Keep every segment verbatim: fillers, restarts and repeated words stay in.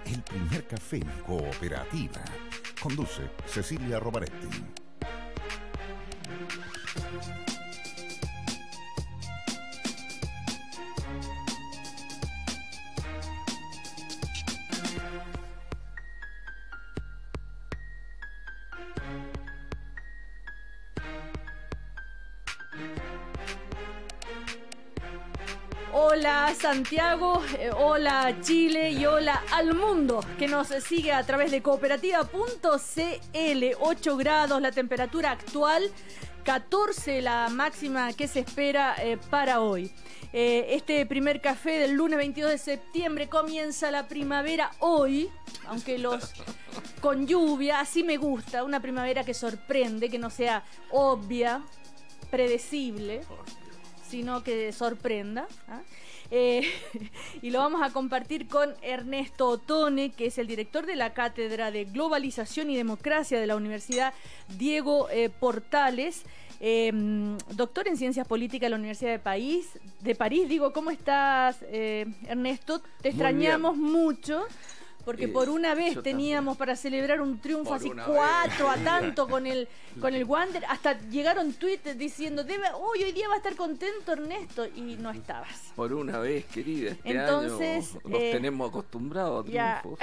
el primer café en cooperativa. Conduce Cecilia Robaretti. Hola Santiago, eh, hola Chile y hola al mundo que nos sigue a través de cooperativa punto c l. ocho grados la temperatura actual, catorce la máxima que se espera eh, para hoy. Eh, este primer café del lunes veintidós de septiembre, comienza la primavera hoy, aunque los con lluvia, así me gusta, una primavera que sorprende, que no sea obvia, predecible, sino que sorprenda. ¿Ah? Eh, y lo vamos a compartir con Ernesto Otone, que es el director de la Cátedra de Globalización y Democracia de la Universidad Diego eh, Portales, eh, doctor en Ciencias Políticas de la Universidad de París. De París, digo, ¿cómo estás, eh, Ernesto? Te extrañamos mucho. Porque eh, por una vez teníamos también para celebrar un triunfo por así cuatro vez. A tanto con el con el Wander, hasta llegaron tweets diciendo, Debe, uy, hoy día va a estar contento Ernesto, y no estabas. Por una vez, querida, este Entonces, año nos eh, tenemos acostumbrados a triunfos.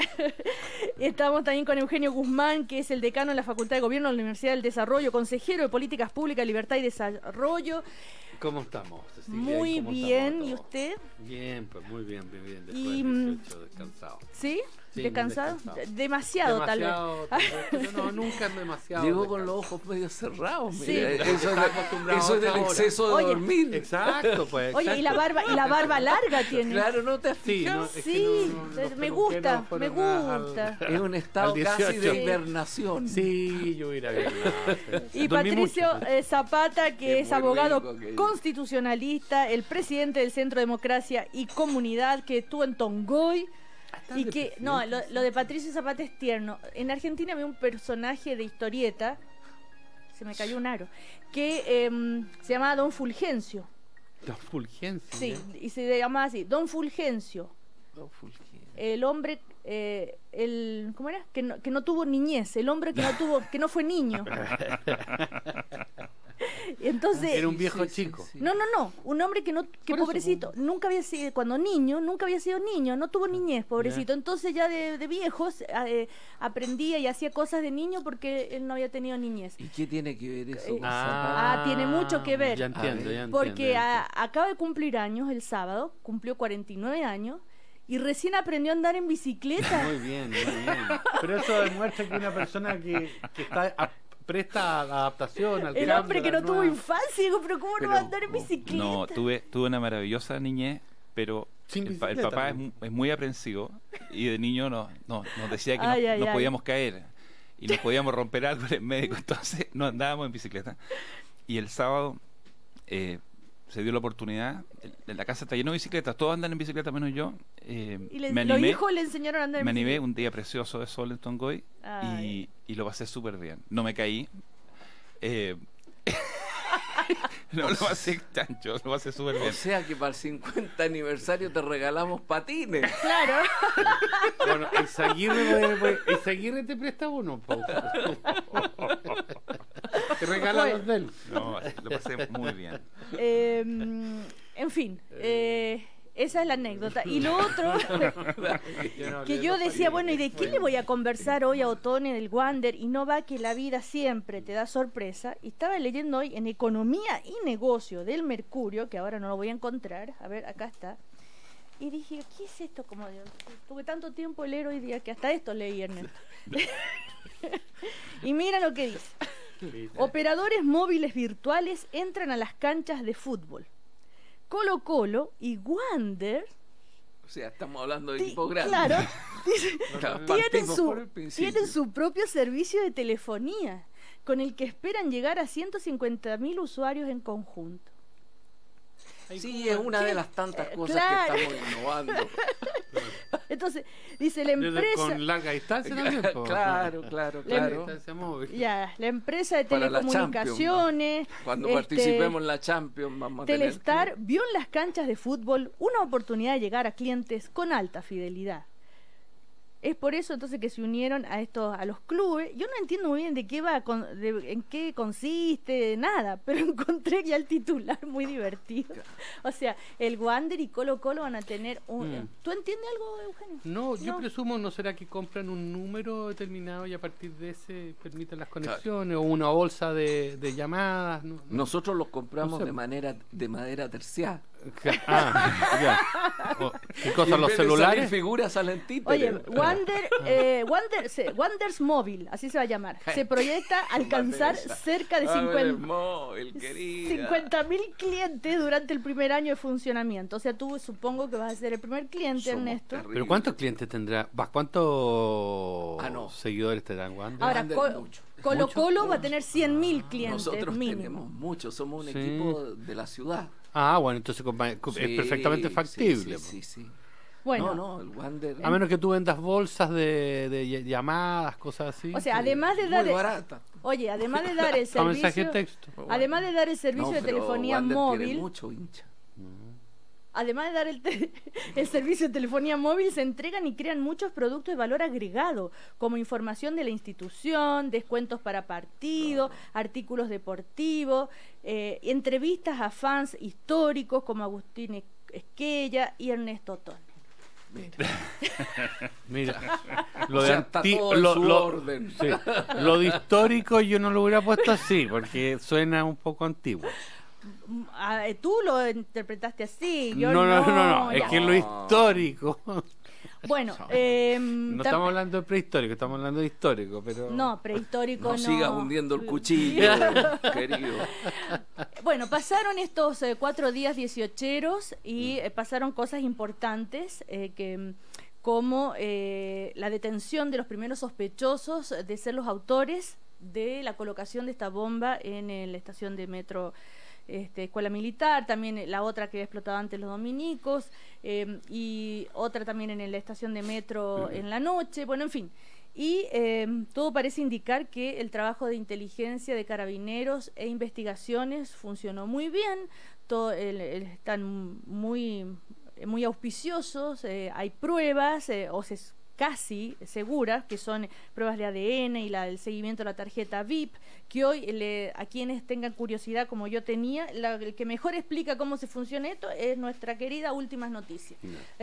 Estamos también con Eugenio Guzmán, que es el decano de la Facultad de Gobierno de la Universidad del Desarrollo, consejero de Políticas Públicas, Libertad y Desarrollo. ¿Cómo estamos, Cecilia? Muy ¿Cómo bien, ¿y usted? Bien, pues muy bien, muy bien. Después y, del dieciocho, descansado. ¿Sí? Sí, ¿Descansado? descansado. Demasiado, demasiado, tal vez. Tal vez. No, nunca es demasiado. Llegó descansado. con los ojos medio cerrados. Sí. Mira, eso, es, eso es del exceso de Oye, dormir. Exacto, pues. Oye, exacto. y la barba, y la barba larga tiene. Claro, no te has Sí, fijado. no, es que Sí, no, no, los me gusta, me peluqueros fueron gusta. al- Es un estado al casi dieciocho. de hibernación. Sí, yo ir a ver. Y Patricio eh, Zapata, que Qué es muy abogado rico que es. constitucionalista, el presidente del Centro Democracia y Comunidad, que estuvo en Tongoy. Está Y de que, presidente, no, lo, sí. lo de Patricio Zapata es tierno. En Argentina había un personaje de historieta, se me cayó un aro, que eh, se llamaba Don Fulgencio. La Fulgencia. Sí, ¿eh? y se llamaba así, Don Fulgencio. No, Fulgencio. El hombre, eh, el, ¿cómo era? Que no, que no tuvo niñez, el hombre que no tuvo, que no fue niño. Entonces, Era un viejo Sí, sí, chico. sí. no, no, no, un hombre que no, que Por eso, pobrecito, nunca había sido, cuando niño, nunca había sido niño, no tuvo niñez, pobrecito. Ya. Entonces ya de, de viejos eh, aprendía y hacía cosas de niño porque él no había tenido niñez. ¿Y qué tiene que ver eso Eh, con Ah, tiene mucho que ver. Ya entiendo, ya entiendo. Porque ya a- acaba de cumplir años el sábado, cumplió cuarenta y nueve años y recién aprendió a andar en bicicleta. Muy bien, muy bien. entiendo. Pero eso demuestra que una persona que, que está a- presta a la adaptación al El cambio, hombre a que la no tuvo nueva- infancia, digo, pero ¿cómo Pero, no va a andar en oh, bicicleta? No, tuve, tuve una maravillosa niñez, pero Sin el, pa- el bicicleta, papá es, ¿no? mu- es muy aprensivo y de niño no, no, nos decía que Ay, nos, ay, nos ay. podíamos caer y nos podíamos romper algo en el médico, entonces no andábamos en bicicleta. Y el sábado eh, se dio la oportunidad, el- en la casa está lleno de bicicletas, todos andan en bicicleta menos yo. eh, Y le- me los animé, hijos le enseñaron a andar en me animé bicicleta. un día precioso de sol en Tongoy Ay. y, y lo pasé súper bien. No me caí. Eh, no lo pasé chancho, lo pasé súper O bien. sea que para el cincuenta aniversario te regalamos patines. Claro. Bueno, el Zaguirre, puede- el Zaguirre te presta uno, po. Te regala Bueno. los de él. No, lo pasé muy bien. Eh, en fin, eh, esa es la anécdota. Y lo otro, que yo decía, bueno, ¿y de qué le voy a conversar hoy a Otone del Wander? Y no va que la vida siempre te da sorpresa. Y estaba leyendo hoy en Economía y Negocio del Mercurio, que ahora no lo voy a encontrar. A ver, acá está. Y dije, ¿qué es esto? Como de- tuve tanto tiempo leer hoy día que hasta esto leí, Ernesto. Y mira lo que dice. Operadores móviles virtuales entran a las canchas de fútbol. Colo Colo y Wander, O sea, estamos hablando de ti- equipo grande. claro, dice, Claro, tienen, partimos su, por el principio. tienen su propio servicio de telefonía, con el que esperan llegar a ciento cincuenta mil usuarios en conjunto. Sí, es una de las tantas Eh, cosas claro. que estamos innovando. Entonces, dice la Desde- empresa, Con larga distancia también, po. Claro, claro, La Larga claro. distancia móvil. ya, la empresa de Para la telecomunicaciones, Cuando este, participemos en la Champions vamos a tener Telestar que- vio en las canchas de fútbol una oportunidad de llegar a clientes con alta fidelidad. Es por eso entonces que se unieron a estos, a los clubes. Yo no entiendo muy bien de qué va, con, de, en qué consiste, nada, pero encontré ya el titular muy divertido. O sea, el Wander y Colo Colo van a tener un... Mm. ¿Tú entiendes algo, Eugenio? No, yo No. presumo, ¿no será que compran un número determinado y a partir de ese permiten las conexiones o una bolsa de, de llamadas? No, no. Nosotros los compramos No sé. de manera de madera terciada. Ah, ya. O, ¿qué Y cosa, en los vez de celulares? salir figuras salen títeres. Oye, Wander, eh, Wander, se- Wanders Móvil, así se va a llamar. Se proyecta alcanzar Vanessa. cerca de Ah, el cincuenta móvil, querida. cincuenta mil clientes durante el primer año de funcionamiento. O sea, tú supongo que vas a ser el primer cliente, Somos Ernesto. terribles. ¿Pero cuántos clientes tendrá? ¿Va- ¿Cuántos Ah, no. seguidores tendrán Wander? Ahora, Wander, Co- mucho. Colo ¿Mucho? Colo va a tener cien mil clientes Nosotros mínimo. tenemos muchos, somos un Sí. equipo de la ciudad. Ah, bueno, entonces compa- co- es Sí, perfectamente sí, factible. Sí, sí, sí. Bueno, No, no, el Wander A menos que tú vendas bolsas de, de ll- llamadas, cosas así. o sea, además de dar, muy barata. oye, además de dar el Para mensaje de servicio, texto. además de dar el servicio No, de pero telefonía Wander tiene móvil, mucho hincha. además de dar el, te- el servicio de telefonía móvil, se entregan y crean muchos productos de valor agregado, como información de la institución, descuentos para partidos, artículos deportivos, eh, entrevistas a fans históricos como Agustín Esquella y Ernesto Toni. Mira, lo O de sea, está anti- todo en lo, su lo- orden. sí, lo de histórico yo no lo hubiera puesto así, porque suena un poco antiguo. Mm, ah, eh, Tú lo interpretaste así, yo no, no. no, no, no, es ya. que lo histórico. Bueno, eh, No tam- estamos hablando de prehistórico, estamos hablando de histórico, pero... no, prehistórico No no. sigas hundiendo el cuchillo, querido. Bueno, pasaron estos eh, cuatro días dieciocheros y eh, pasaron cosas importantes eh, que mm, como eh, la detención de los primeros sospechosos de ser los autores de la colocación de esta bomba en eh, la estación de metro este, Escuela Militar, también eh, la otra que había explotado antes los dominicos, eh, y otra también en la estación de metro en la noche, bueno, en fin. Y eh, todo parece indicar que el trabajo de inteligencia de carabineros e investigaciones funcionó muy bien, todo, el- el- están muy, muy auspiciosos, eh, hay pruebas, eh, o se casi seguras, que son pruebas de A D N y la, el seguimiento de la tarjeta V I P, que hoy le, a quienes tengan curiosidad como yo tenía, la, el que mejor explica cómo se funciona esto es nuestra querida Últimas Noticias.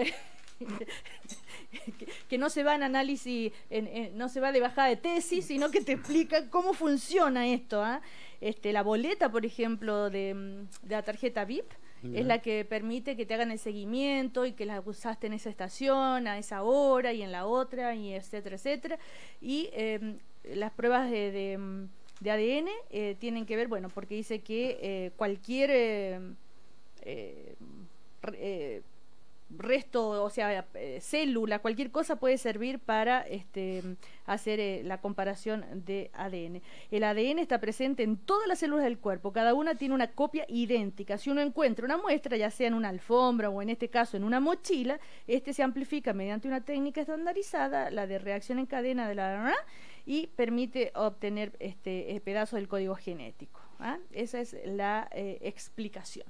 que, que no se va en análisis, en, en- no se va de bajada de tesis, sino que te explica cómo funciona esto. ¿ah? Este, la boleta, por ejemplo, de, mm, de la tarjeta V I P, Ya. es la que permite que te hagan el seguimiento y que la usaste en esa estación, a esa hora y en la otra, y etcétera, etcétera. Y eh, las pruebas de, de, mm, de A D N eh, tienen que ver, bueno, porque dice que eh, cualquier eh, eh, re- eh, resto, o sea, eh, célula, cualquier cosa puede servir para este, hacer eh, la comparación de A D N. El A D N está presente en todas las células del cuerpo, cada una tiene una copia idéntica. Si uno encuentra una muestra, ya sea en una alfombra o en este caso en una mochila, este se amplifica mediante una técnica estandarizada, la de reacción en cadena de la y permite obtener este eh, pedazo del código genético. ¿ah? Esa es la eh, explicación.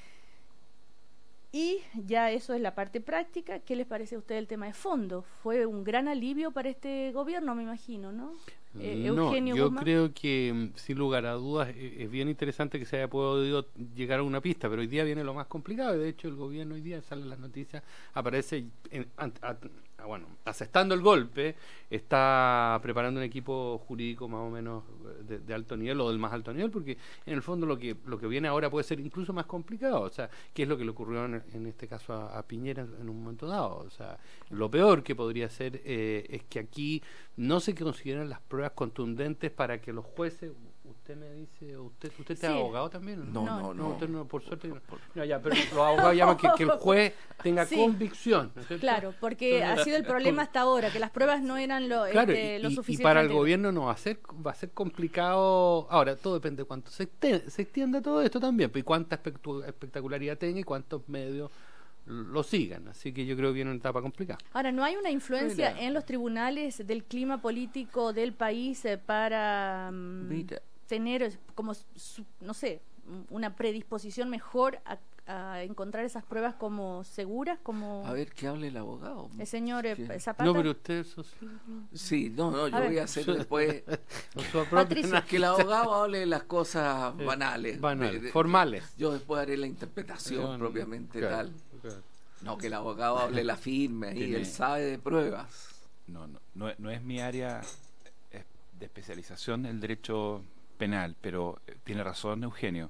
Y ya eso es la parte práctica. ¿Qué les parece a usted el tema de fondo? Fue un gran alivio para este gobierno, me imagino, ¿no? Eh, No, Eugenio yo Guzmán. creo que mm, sin lugar a dudas eh, es bien interesante que se haya podido llegar a una pista, pero hoy día viene lo más complicado y de hecho el gobierno hoy día sale en las noticias, aparece en- an- a- a- bueno, asestando el golpe, está preparando un equipo jurídico más o menos de, de alto nivel o del más alto nivel, porque en el fondo lo que lo que viene ahora puede ser incluso más complicado, o sea, qué es lo que le ocurrió en, en este caso a, a Piñera en un momento dado, o sea, lo peor que podría ser eh, es que aquí no se consideran las pruebas contundentes para que los jueces, usted me dice, usted usted es Sí. abogado también, No, No, no, no, no. usted no, por suerte. Por- por- No, ya, pero los abogados llaman que, que el juez tenga Sí. convicción. ¿no es cierto? Claro, porque ha sido el problema hasta ahora, que las pruebas no eran lo, Claro, este, y, lo y- y suficiente. para el gobierno no va a ser va a ser complicado. Ahora, todo depende de cuánto se extienda, se extienda todo esto también, pues, y cuánta espectu- espectacularidad tenga y cuántos medios lo sigan. Así que yo creo que viene una etapa complicada. Ahora, ¿no hay una influencia Mira. en los tribunales del clima político del país eh, para mm, Mira. tener eh, como, su- no sé, una predisposición mejor a, a encontrar esas pruebas como seguras, como A ver, que hable el abogado. el señor eh, ¿Qué? Zapata. No, pero usted es sociólogo. Sí, no, no, yo A ver. voy a hacer después O su propio Patricio. análisis. que el abogado hable de las cosas Eh, banales. banales, De- de- formales. Yo después haré la interpretación No, no, propiamente claro, tal. claro. No, que el abogado hable la firme ahí, Tiene- él sabe de pruebas. No, no, no, es- no es mi área eh, de especialización el derecho penal, pero eh, tiene razón Eugenio.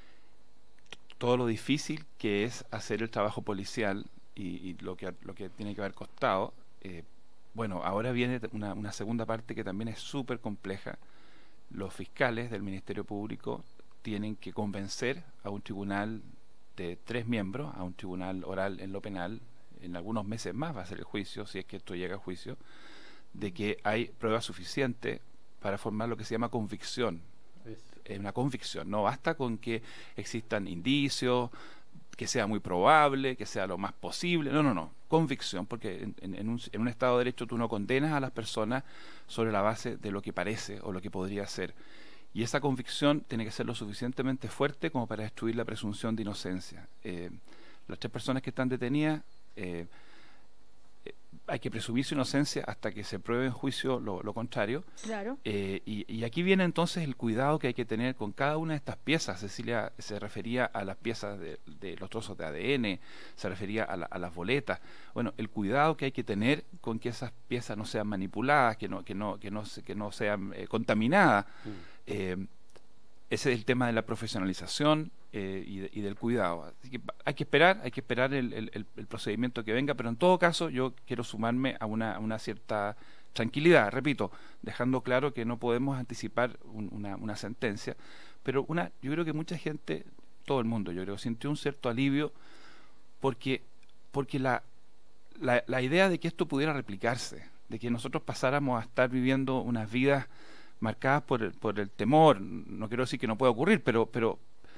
Todo lo difícil que es hacer el trabajo policial y, y lo que lo que tiene que haber costado. eh, bueno, ahora viene una, una segunda parte que también es súper compleja. Los fiscales del Ministerio Público tienen que convencer a un tribunal de tres miembros, a un tribunal oral en lo penal, en algunos meses más va a ser el juicio, si es que esto llega a juicio, de que hay pruebas suficientes para formar lo que se llama convicción. Es- Es una convicción, no basta con que existan indicios, que sea muy probable, que sea lo más posible, no, no, no, convicción, porque en, en- en un, en un Estado de Derecho tú no condenas a las personas sobre la base de lo que parece o lo que podría ser. Y esa convicción tiene que ser lo suficientemente fuerte como para destruir la presunción de inocencia. Eh, las tres personas que están detenidas, eh, eh, hay que presumir su inocencia hasta que se pruebe en juicio lo, lo contrario. Claro. Eh, y, y aquí viene entonces el cuidado que hay que tener con cada una de estas piezas. Cecilia se refería a las piezas de, de los trozos de A D N, se refería a, la- a las boletas. Bueno, el cuidado que hay que tener con que esas piezas no sean manipuladas, que no, que no, que no, se- que no sean eh, contaminadas. Mm. Eh, ese es el tema de la profesionalización eh, y, de- y del cuidado. Así que va- hay que esperar, hay que esperar el, el- el- el procedimiento que venga, pero en todo caso yo quiero sumarme a una, a una cierta tranquilidad, repito, dejando claro que no podemos anticipar un- una, una sentencia, pero una, yo creo que mucha gente, todo el mundo, yo creo, sintió un cierto alivio porque, porque la, la, la idea de que esto pudiera replicarse, de que nosotros pasáramos a estar viviendo unas vidas marcadas por el, por el temor, no quiero decir que no pueda ocurrir, pero, pero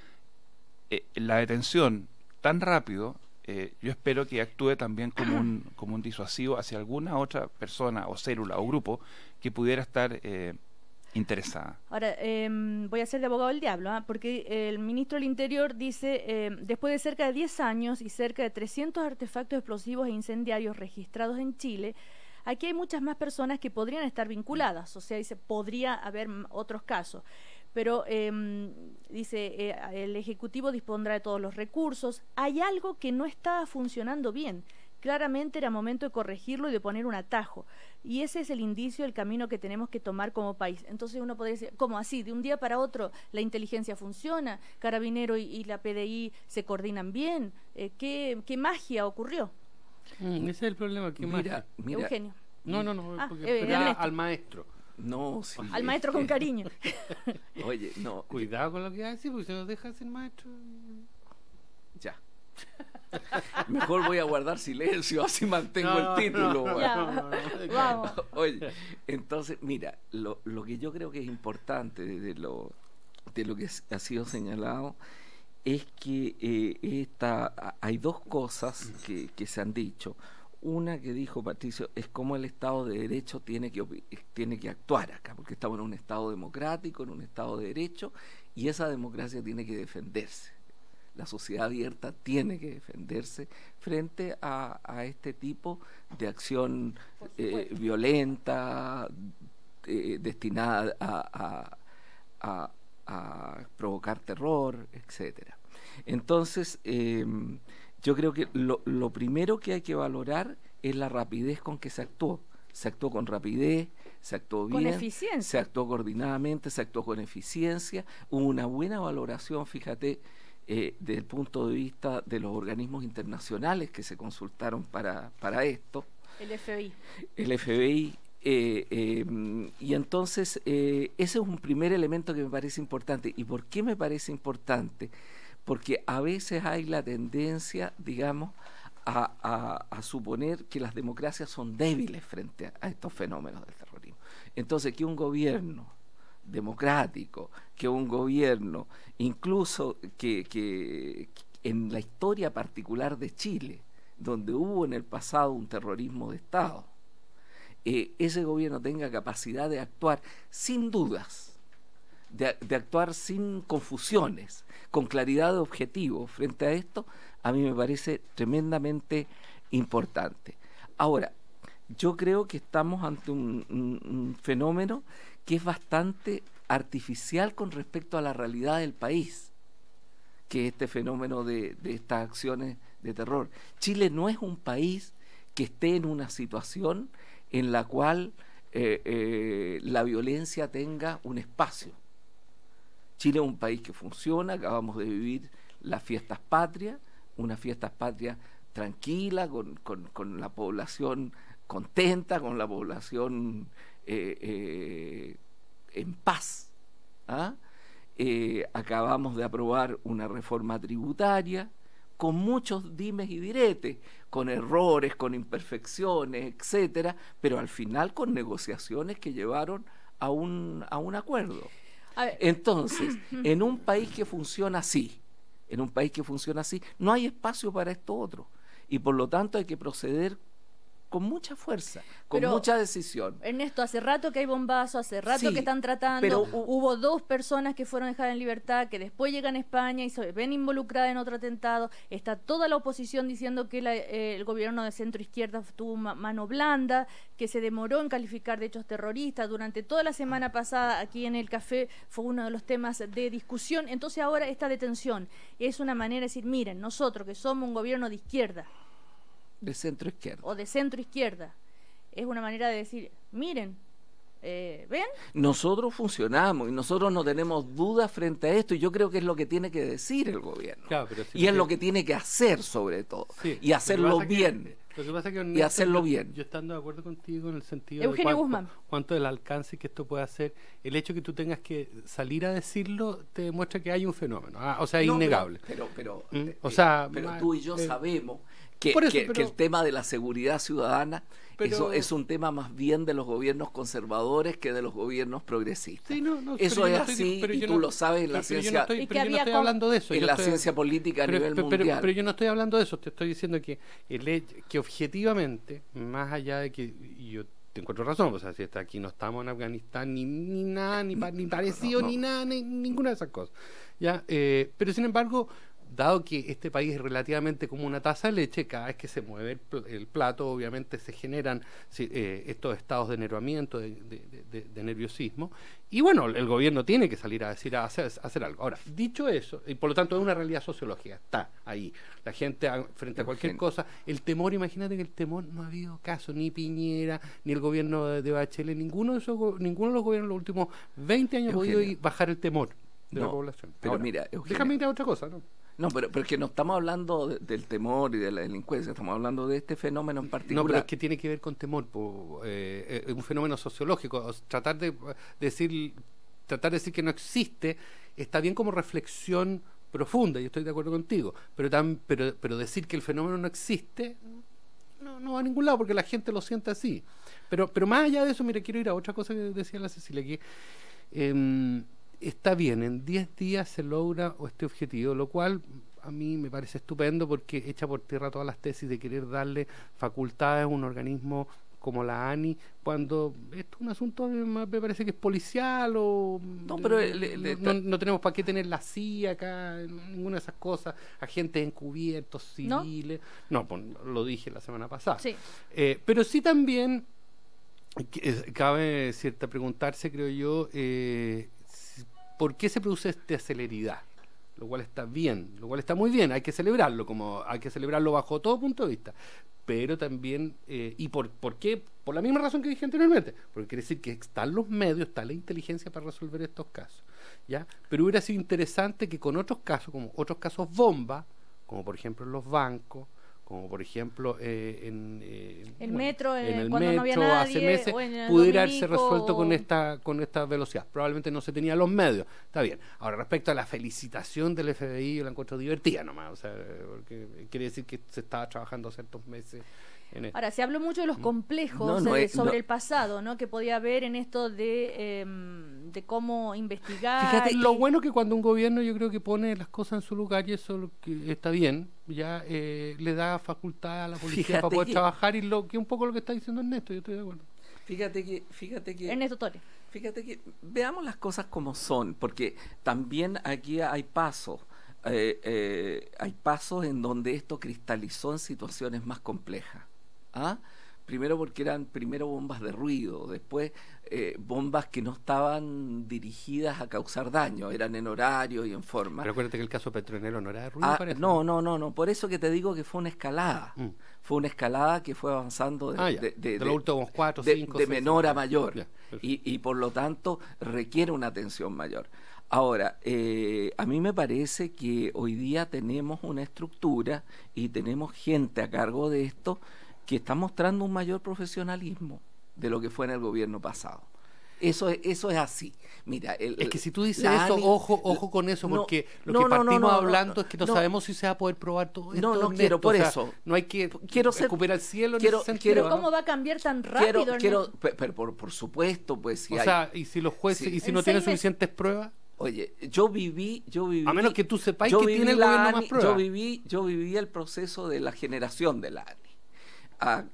eh, la detención tan rápido, eh, yo espero que actúe también como un, como un disuasivo hacia alguna otra persona o célula o grupo que pudiera estar eh, interesada. Ahora, eh, voy a ser de abogado del diablo, ¿ah? Porque el ministro del Interior dice, eh, después de cerca de diez años y cerca de trescientos artefactos explosivos e incendiarios registrados en Chile, aquí hay muchas más personas que podrían estar vinculadas, o sea, dice, podría haber m- otros casos. Pero eh, dice, eh, el Ejecutivo dispondrá de todos los recursos. Hay algo que no está funcionando bien. Claramente era momento de corregirlo y de poner un atajo. Y ese es el indicio, el camino que tenemos que tomar como país. Entonces uno podría decir, ¿cómo así? De un día para otro la inteligencia funciona, Carabinero y, y la P D I se coordinan bien. Eh, ¿qué, qué magia ocurrió? Mm, ese es el problema. ¿Qué más? Mira, mira, Eugenio. No, no, no, Ah, porque eh, esperaba Ernesto. al maestro. no, sí, Al es maestro con que- cariño. Oye, no, Cuidado con lo que va a decir, porque si nos deja sin maestro. ya. Mejor voy a guardar silencio, así mantengo No, el título. no, weón. Ya, no, no, no. vamos. Oye, entonces, mira, lo, lo que yo creo que es importante de, de lo, de lo que ha sido señalado es que eh, esta, hay dos cosas que, que se han dicho. Una que dijo Patricio es cómo el Estado de Derecho tiene que, opi- tiene que actuar acá, porque estamos en un Estado democrático, en un Estado de Derecho, y esa democracia tiene que defenderse. La sociedad abierta tiene que defenderse frente a, a este tipo de acción eh, violenta, eh, destinada a, a, a, a provocar terror, etcétera. Entonces, eh, yo creo que lo, lo primero que hay que valorar es la rapidez con que se actuó. Se actuó con rapidez, se actuó Con bien, eficiencia. se actuó coordinadamente, se actuó con eficiencia, hubo una buena valoración, fíjate, eh, desde el punto de vista de los organismos internacionales que se consultaron para, para esto, El F B I. el F B I, eh, eh, y entonces eh, ese es un primer elemento que me parece importante. ¿Y por qué me parece importante? Porque a veces hay la tendencia, digamos, a, a, a suponer que las democracias son débiles frente a, a estos fenómenos del terrorismo. Entonces, que un gobierno democrático, que un gobierno, incluso que, que en la historia particular de Chile, donde hubo en el pasado un terrorismo de Estado, eh, ese gobierno tenga capacidad de actuar sin dudas de, de actuar sin confusiones, con claridad de objetivo frente a esto, a mí me parece tremendamente importante. Ahora, yo creo que estamos ante un, un, un fenómeno que es bastante artificial con respecto a la realidad del país, que es este fenómeno de, de estas acciones de terror. Chile no es un país que esté en una situación en la cual eh, eh, la violencia tenga un espacio. Chile es un país que funciona, acabamos de vivir las fiestas patrias, unas fiestas patrias tranquilas, con, con, con la población contenta, con la población eh, eh, en paz. ¿Ah? Eh, acabamos de aprobar una reforma tributaria con muchos dimes y diretes, con errores, con imperfecciones, etcétera, pero al final con negociaciones que llevaron a un, a un acuerdo. A ver. Entonces, en un país que funciona así, en un país que funciona así, no hay espacio para esto otro, y por lo tanto hay que proceder con mucha fuerza, con Pero, mucha decisión. Ernesto, hace rato que hay bombazo, hace rato Sí, que están tratando, pero hu- hubo dos personas que fueron dejadas en libertad, que después llegan a España y se ven involucradas en otro atentado, está toda la oposición diciendo que la, eh, el gobierno de centro izquierda tuvo ma- mano blanda, que se demoró en calificar de hechos terroristas, durante toda la semana pasada aquí en el café fue uno de los temas de discusión, entonces ahora esta detención es una manera de decir, miren, nosotros que somos un gobierno de izquierda, De centro izquierda. o de centro izquierda, es una manera de decir, miren, eh, ¿ven? Nosotros funcionamos y nosotros no tenemos dudas frente a esto, y yo creo que es lo que tiene que decir el gobierno. Claro, pero si y es no lo tiene- que tiene que hacer sobre todo. Sí, y lo que hacerlo pasa que- bien. Lo que pasa es que, Y Ernesto, hacerlo yo- bien. Yo estando de acuerdo contigo en el sentido Eugenio de cuán- Guzmán. cuánto del alcance que esto puede hacer, el hecho que tú tengas que salir a decirlo te demuestra que hay un fenómeno. Ah, o sea, es No, innegable. Pero, pero, ¿Mm? eh, O sea, pero ma- tú y yo eh, sabemos que, por eso, que- pero- que el tema de la seguridad ciudadana Pero- eso es un tema más bien de los gobiernos conservadores que de los gobiernos progresistas. Sí, no, no, Eso pero yo es no estoy- así pero y yo tú no- lo sabes en la pero- pero yo no ciencia, estoy- Y que pero yo no había estoy con- hablando de eso. en yo la estoy- ciencia política a pero, nivel pero- pero- mundial. pero yo no estoy hablando de eso, te estoy diciendo que el hecho- que objetivamente, más allá de que y yo te encuentro razón, o sea, si está aquí no estamos en Afganistán ni, ni nada, ni, pa- ni parecido, no, no. ni nada, ni ninguna de esas cosas. ¿Ya? Eh, pero sin embargo, dado que este país es relativamente como una taza de leche, cada vez que se mueve el, pl- el plato, obviamente se generan sí, eh, estos estados de nervamiento, de, de- de- de nerviosismo, y bueno, el gobierno tiene que salir a decir, a hacer, a hacer algo. Ahora, dicho eso, y por lo tanto es una realidad sociológica, está ahí. La gente a- frente a cualquier Eugenio. cosa, el temor, imagínate que el temor no ha habido caso, ni Piñera, ni el gobierno de, de Bachelet, ninguno de esos, go- ninguno de los gobiernos en los últimos veinte años ha podido Eugenio. ir- bajar el temor de la No, población. pero Ahora, mira, Eugenio. déjame ir a otra cosa, ¿no? No, pero, pero es que no estamos hablando de- del temor y de la delincuencia, estamos hablando de este fenómeno en particular. No, pero es que tiene que ver con temor, po, eh, es un fenómeno sociológico. O sea, tratar de decir, tratar de decir que no existe está bien como reflexión profunda, y estoy de acuerdo contigo, pero tan, pero, pero decir que el fenómeno no existe no, no va a ningún lado porque la gente lo siente así. Pero, pero más allá de eso, mira, quiero ir a otra cosa que decía la Cecilia, que eh, está bien, en diez días se logra este objetivo, lo cual a mí me parece estupendo porque echa por tierra todas las tesis de querer darle facultades a un organismo como la ANI, cuando esto es un asunto más me parece que es policial o No, pero le- le- no, no- no tenemos para qué tener la C I A acá, ninguna de esas cosas, agentes encubiertos, ¿No? civiles, no, pues, lo dije la semana pasada. Sí. Eh, pero sí también que- eh, cabe cierta preguntarse, creo yo, eh, si- ¿por qué se produce esta celeridad? Lo cual está bien, lo cual está muy bien, hay que celebrarlo, como hay que celebrarlo bajo todo punto de vista. Pero también, eh, ¿y por, por qué? Por la misma razón que dije anteriormente, porque quiere decir que están los medios, está la inteligencia para resolver estos casos, ¿ya? Pero hubiera sido interesante que con otros casos, como otros casos bomba, como por ejemplo en los bancos, como por ejemplo eh, en eh, El bueno, metro, en eh, el cuando no había metro hace nadie, meses o en el pudiera haberse Dominico, resuelto con o- esta con esta velocidad. Probablemente no se tenía los medios, está bien. Ahora, respecto a la felicitación del F B I, yo la encuentro divertida nomás, o sea, porque quiere decir que se estaba trabajando ciertos meses en esto. Ahora, se habló mucho de los complejos No, no eh, es- sobre no. el pasado, ¿no? Que podía haber en esto de, em, de cómo investigar. Fíjate, y- lo bueno que cuando un gobierno yo creo que pone las cosas en su lugar y eso lo que está bien, ya eh, le da facultad a la policía Fíjate para poder que- trabajar y lo que un poco lo que está diciendo Ernesto, yo estoy de acuerdo. Fíjate que, fíjate que, Ernesto Torres. fíjate que veamos las cosas como son, porque también aquí hay pasos, eh, eh, hay pasos en donde esto cristalizó en situaciones más complejas. ¿Ah? Primero porque eran primero bombas de ruido, después eh, bombas que no estaban dirigidas a causar daño, eran en horario y en forma. Pero acuérdate que el caso Petronero no era de ruido, Ah, parece. no, no, no, no, por eso que te digo que fue una escalada. Mm. Fue una escalada que fue avanzando de, Ah, ya. de, de- De los últimos cuatro, de- cinco, de seis, menor a siete. mayor. Ya, perfecto. y, y por lo tanto requiere una atención mayor. Ahora, eh, a mí me parece que hoy día tenemos una estructura y tenemos gente a cargo de esto que está mostrando un mayor profesionalismo de lo que fue en el gobierno pasado. Eso es, eso es así. Mira, el- Es que si tú dices la eso, ANI ojo, ojo con eso, no, porque lo no, que no, no, partimos no, no, hablando no, es que no, no. sabemos si se va a poder probar todo esto. No, no Ernesto. quiero, por O sea, eso. no hay que Quiero ser- escupir al cielo quiero- en ese sentido. quiero- Pero ¿no? ¿cómo va a cambiar tan rápido? quiero, quiero, Ernesto? pe- pero por, por supuesto, pues si O hay... sea, y si los jueces, Sí. y si En no tienen seis meses. suficientes pruebas, Oye, yo viví, yo viví... a menos que tú sepáis yo que viví tiene el la gobierno ANI, más pruebas. Yo viví, yo viví el proceso de la generación de la ANI. Ah,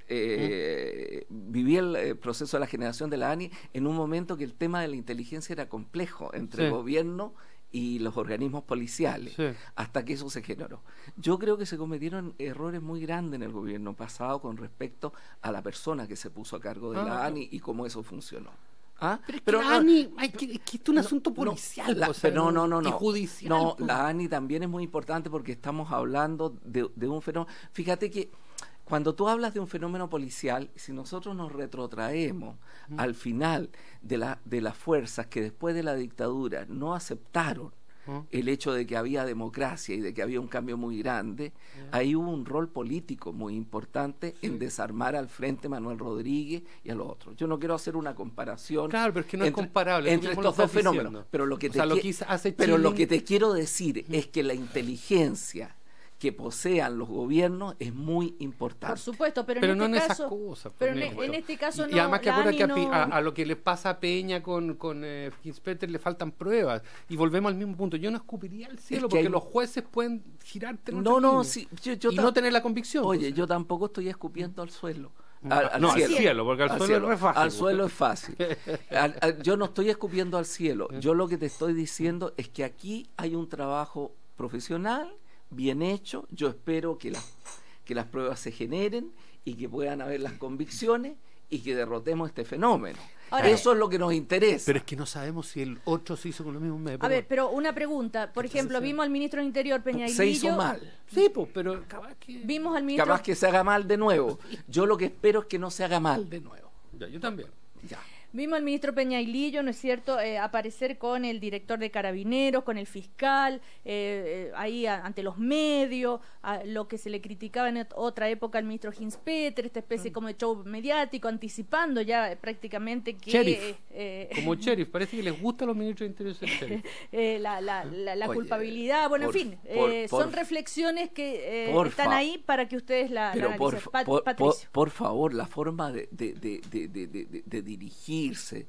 eh, viví el eh, proceso de la generación de la ANI en un momento que el tema de la inteligencia era complejo entre Sí. el gobierno y los organismos policiales, Sí. hasta que eso se generó. Yo creo que se cometieron errores muy grandes en el gobierno pasado con respecto a la persona que se puso a cargo de Ah, la claro. ANI y cómo eso funcionó. ¿Ah? Pero, es que Pero la no- ANI, hay que, es que esto es un no, asunto no, policial. la- o sea, pero no, no, no, no. Y judicial. No, pues. la ANI también es muy importante porque estamos hablando de, de un fenómeno. Fíjate que cuando tú hablas de un fenómeno policial, si nosotros nos retrotraemos Mm. al final de, la, de las fuerzas que después de la dictadura no aceptaron ¿no? el hecho de que había democracia y de que había un cambio muy grande, ahí hubo un rol político muy importante en desarmar al Frente Manuel Rodríguez y a los otros. Yo no quiero hacer una comparación Claro, pero es que no es entre, comparable, tú entre mismo lo estos dos estás fenómenos, diciendo. pero lo que O te sea, lo qui- que hizo- hace pero lo Chilling- que te quiero decir es que la inteligencia que posean los gobiernos es muy importante. Por supuesto, pero, Pero en no este en esas caso, cosas. pero en, Ernesto. en este caso Y- no. Y además que la acuérdate que a, ANI Pi- no- a, a lo que le pasa a Peña con, con eh, Hinspeter le faltan pruebas. Y volvemos al mismo punto. Yo no escupiría al cielo que porque hay- los jueces pueden girarte en No, otra no, línea. sí, yo, yo y ta- no tener la convicción. Oye, pues. yo tampoco estoy escupiendo al suelo. Ah, no, al cielo, porque al suelo es re fácil, Al pues. suelo es fácil. Al- al- yo no estoy escupiendo al cielo. Yo lo que te estoy diciendo es que aquí hay un trabajo profesional, bien hecho. Yo espero que las, que las pruebas se generen y que puedan haber las convicciones y que derrotemos este fenómeno. Ahora, Eso es lo que nos interesa. Pero es que no sabemos si el otro se hizo con lo mismo. A ver, pero una pregunta. Por ejemplo, vimos al ministro del Interior, Peña se hizo Ilillo. mal. Sí, pues, pero capaz que... Vimos al ministro. Capaz que se haga mal de nuevo. Yo lo que espero es que no se haga mal de nuevo. Ya, yo también. Ya. Vimos al ministro Peñailillo, ¿no es cierto?, eh, aparecer con el director de Carabineros, con el fiscal, eh, eh, ahí a- ante los medios, a lo que se le criticaba en ot- otra época al ministro Hinspeter, esta especie como de show mediático, anticipando ya eh, prácticamente que... Sheriff. eh, eh, Como sheriff, parece que les gusta a los ministros de Interior ser sheriff. eh, la, la, la, la Oye, culpabilidad, bueno, por- en fin, por- eh, por- son reflexiones que eh, por están fa- ahí para que ustedes la, la Pero por, analicen. fa- Pat- por, por, Patricio. por favor, la forma de, de, de, de, de, de- de- de dirigirse,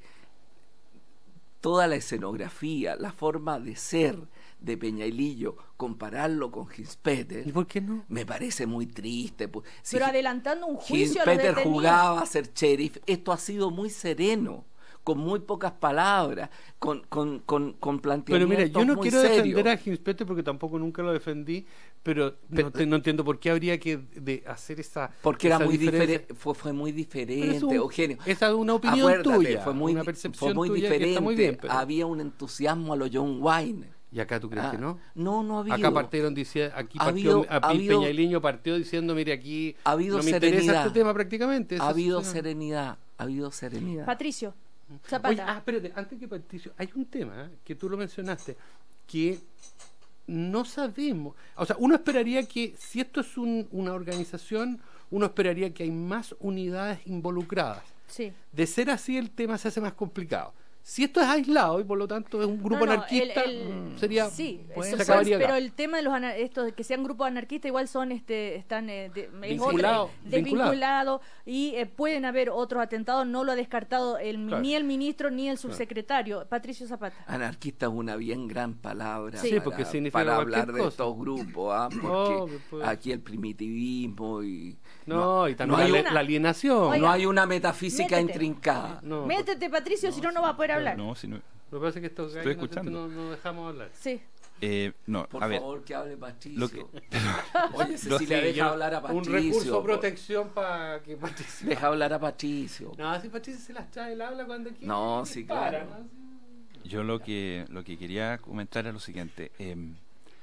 toda la escenografía, la forma de ser de Peñailillo, compararlo con Hinspeter, ¿Y por qué no? me parece muy triste. pues. Si Pero Hi- adelantando un juicio a los Hinspeter detenidos. jugaba a ser sheriff, esto ha sido muy sereno, con muy pocas palabras, con, con, con, con Pero planteamientos mira, yo no muy quiero serios. defender a Hinspeter porque tampoco nunca lo defendí, pero, Pero- no, te- no entiendo por qué habría que de hacer esa Porque era esa muy diferencia. diferente, fue, fue muy Pero diferente, es un- Eugenio. Esa es una opinión Acuérdate, tuya, fue muy, una di- percepción fue muy tuya que diferente. está muy bien, pero- Había un entusiasmo a lo John Wayne. ¿Y acá tú crees Ah, que no? No, no ha habido. Acá partieron diciendo, aquí Ha partió, habido- a ha habido- Peñailillo partió diciendo, mire, aquí Ha habido no me interesa serenidad. este tema prácticamente. Ha Esa habido es una- serenidad, ha habido serenidad. Patricio, Zapata. Oye, ah, espérate, antes que Patricio, hay un tema ¿eh? que tú lo mencionaste, que no sabemos, o sea, uno esperaría que, si esto es un- una organización, uno esperaría que hay más unidades involucradas. Sí. De ser así, el tema se hace más complicado. Si esto es aislado y por lo tanto es un grupo No, no, anarquista, el- el- sería sí, pues, eso se fue, acabaría pero acá. el tema de los anar- estos de que sean grupos anarquistas igual son este están eh, de- es otra- Vinculados, desvinculados y eh, pueden haber otros atentados, no lo ha descartado el, Claro. ni el ministro ni el subsecretario Patricio Zapata. Anarquista es una bien gran palabra Sí. Sí, para, porque significa para cualquier hablar de cosa. estos grupos, ¿ah? porque Obvio, pues. aquí el primitivismo y No, y también no hay la, una- la alienación. Oiga, no hay una metafísica métete. intrincada. No, Métete, Patricio, si no, no va a poder hablar. No, si no, lo que pasa es que estos Estoy gallos no- escuchando. no, no dejamos hablar. Sí. eh, no, Por a ver, favor, que hable Patricio. lo que- Oye, Cecilia, Sí, deja yo- hablar a Patricio. Un recurso de por- protección para que Patricio. Deja hablar a Patricio. No, si Patricio se las trae, él habla cuando quiere. No, y sí, para, claro. ¿no? yo lo que lo que quería comentar es lo siguiente. em,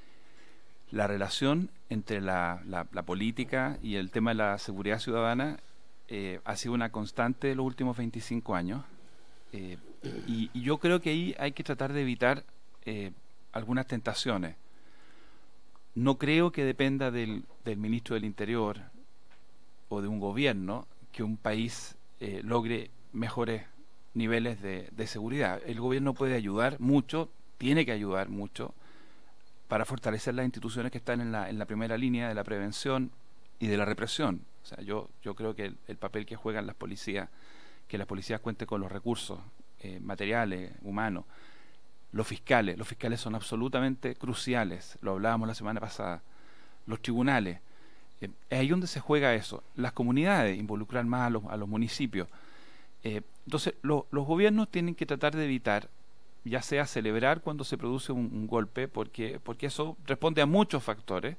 la relación entre la, la- la política y el tema de la seguridad ciudadana eh, ha sido una constante de los últimos veinticinco años. eh, y, y yo creo que ahí hay que tratar de evitar eh, algunas tentaciones. No creo que dependa del, del ministro del Interior o de un gobierno que un país eh, logre mejores niveles de, de seguridad. El gobierno puede ayudar mucho, tiene que ayudar mucho para fortalecer las instituciones que están en la, en la primera línea de la prevención y de la represión. O sea, yo, yo creo que el, el papel que juegan las policías, que las policías cuenten con los recursos eh, materiales, humanos, los fiscales, los fiscales son absolutamente cruciales, lo hablábamos la semana pasada, los tribunales, eh, es ahí donde se juega eso, las comunidades, involucrar más a los, a los municipios. Eh, entonces, lo- los gobiernos tienen que tratar de evitar, ya sea celebrar cuando se produce un, un golpe, porque, porque eso responde a muchos factores,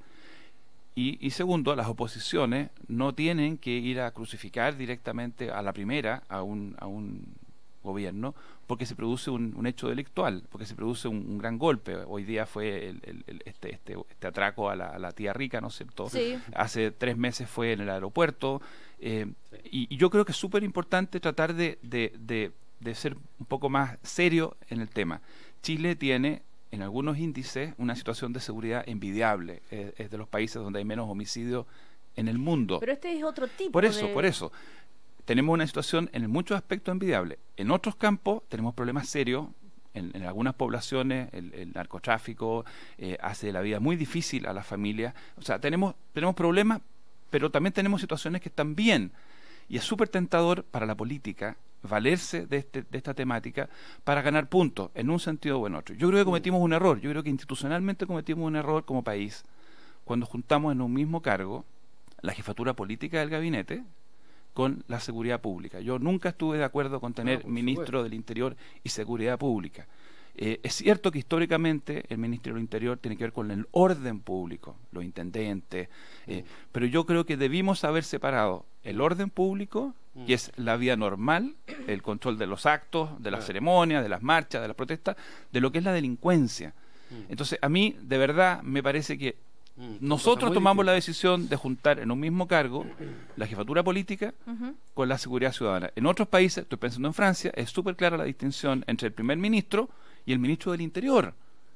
y, y segundo, las oposiciones no tienen que ir a crucificar directamente a la primera a un, a un gobierno porque se produce un, un hecho delictual, porque se produce un, un gran golpe. Hoy día fue el, el- el- este, este, este atraco a la, a la tía rica, ¿no es cierto? Sí. Hace tres meses fue en el aeropuerto. eh, y, y yo creo que es súper importante tratar de, de, de, de ser un poco más serio en el tema. Chile tiene en algunos índices una situación de seguridad envidiable. Eh, es de los países donde hay menos homicidios en el mundo. Pero este es otro tipo Por eso, de- por eso. Tenemos una situación en muchos aspectos envidiable. En otros campos tenemos problemas serios. En, en algunas poblaciones el, el narcotráfico eh, hace la vida muy difícil a las familias. O sea, tenemos, tenemos problemas, pero también tenemos situaciones que están bien. Y es súper tentador para la política valerse de, este, de esta temática para ganar puntos, en un sentido o en otro. Yo creo que cometimos un error. Yo creo que institucionalmente cometimos un error como país cuando juntamos en un mismo cargo la jefatura política del gabinete con la seguridad pública. Yo nunca estuve de acuerdo con tener No, por ministro supuesto. del Interior y Seguridad Pública. Eh, es cierto que históricamente el Ministerio del Interior tiene que ver con el orden público, los intendentes, eh, pero yo creo que debimos haber separado el orden público, que es la vía normal, el control de los actos, de las Claro. ceremonias, de las marchas, de las protestas, de lo que es la delincuencia. Entonces, a mí, de verdad, me parece que Mm, nosotros cosa muy tomamos la distinta. decisión de juntar en un mismo cargo la jefatura política Ujú. con la seguridad ciudadana. En otros países, estoy pensando en Francia, es súper clara la distinción entre el primer ministro y el ministro del Interior.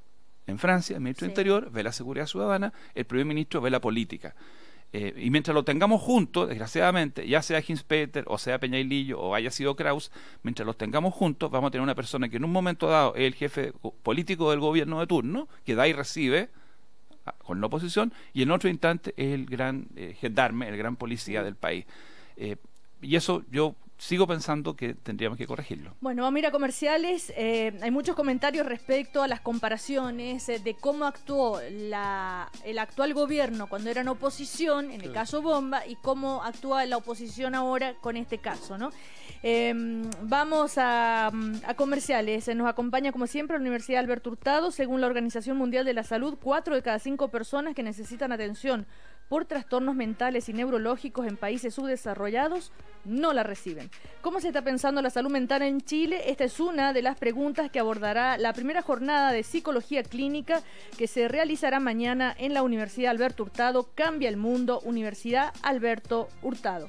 En Francia, el ministro Sí. del Interior ve la seguridad ciudadana, el primer ministro ve la política. Eh, y mientras lo tengamos juntos, desgraciadamente, ya sea Hinspeter o sea Peñailillo o haya sido Kraus, mientras los tengamos juntos, vamos a tener una persona que en un momento dado es el jefe go- político del gobierno de turno, que da y recibe a- con la oposición, y en otro instante es el gran eh, gendarme, el gran policía del país. Eh, y eso yo sigo pensando que tendríamos que corregirlo. Bueno, vamos a ir a comerciales. Eh, hay muchos comentarios respecto a las comparaciones eh, de cómo actuó la, el actual gobierno cuando era en oposición, en el Sí. caso Bomba, y cómo actúa la oposición ahora con este caso, ¿no? Eh, vamos a, a comerciales. Eh, Nos acompaña, como siempre, la Universidad Alberto Hurtado. Según la Organización Mundial de la Salud, cuatro de cada cinco personas que necesitan atención por trastornos mentales y neurológicos en países subdesarrollados no la reciben. ¿Cómo se está pensando la salud mental en Chile? Esta es una de las preguntas que abordará la primera jornada de psicología clínica que se realizará mañana en la Universidad Alberto Hurtado. Cambia el mundo, Universidad Alberto Hurtado.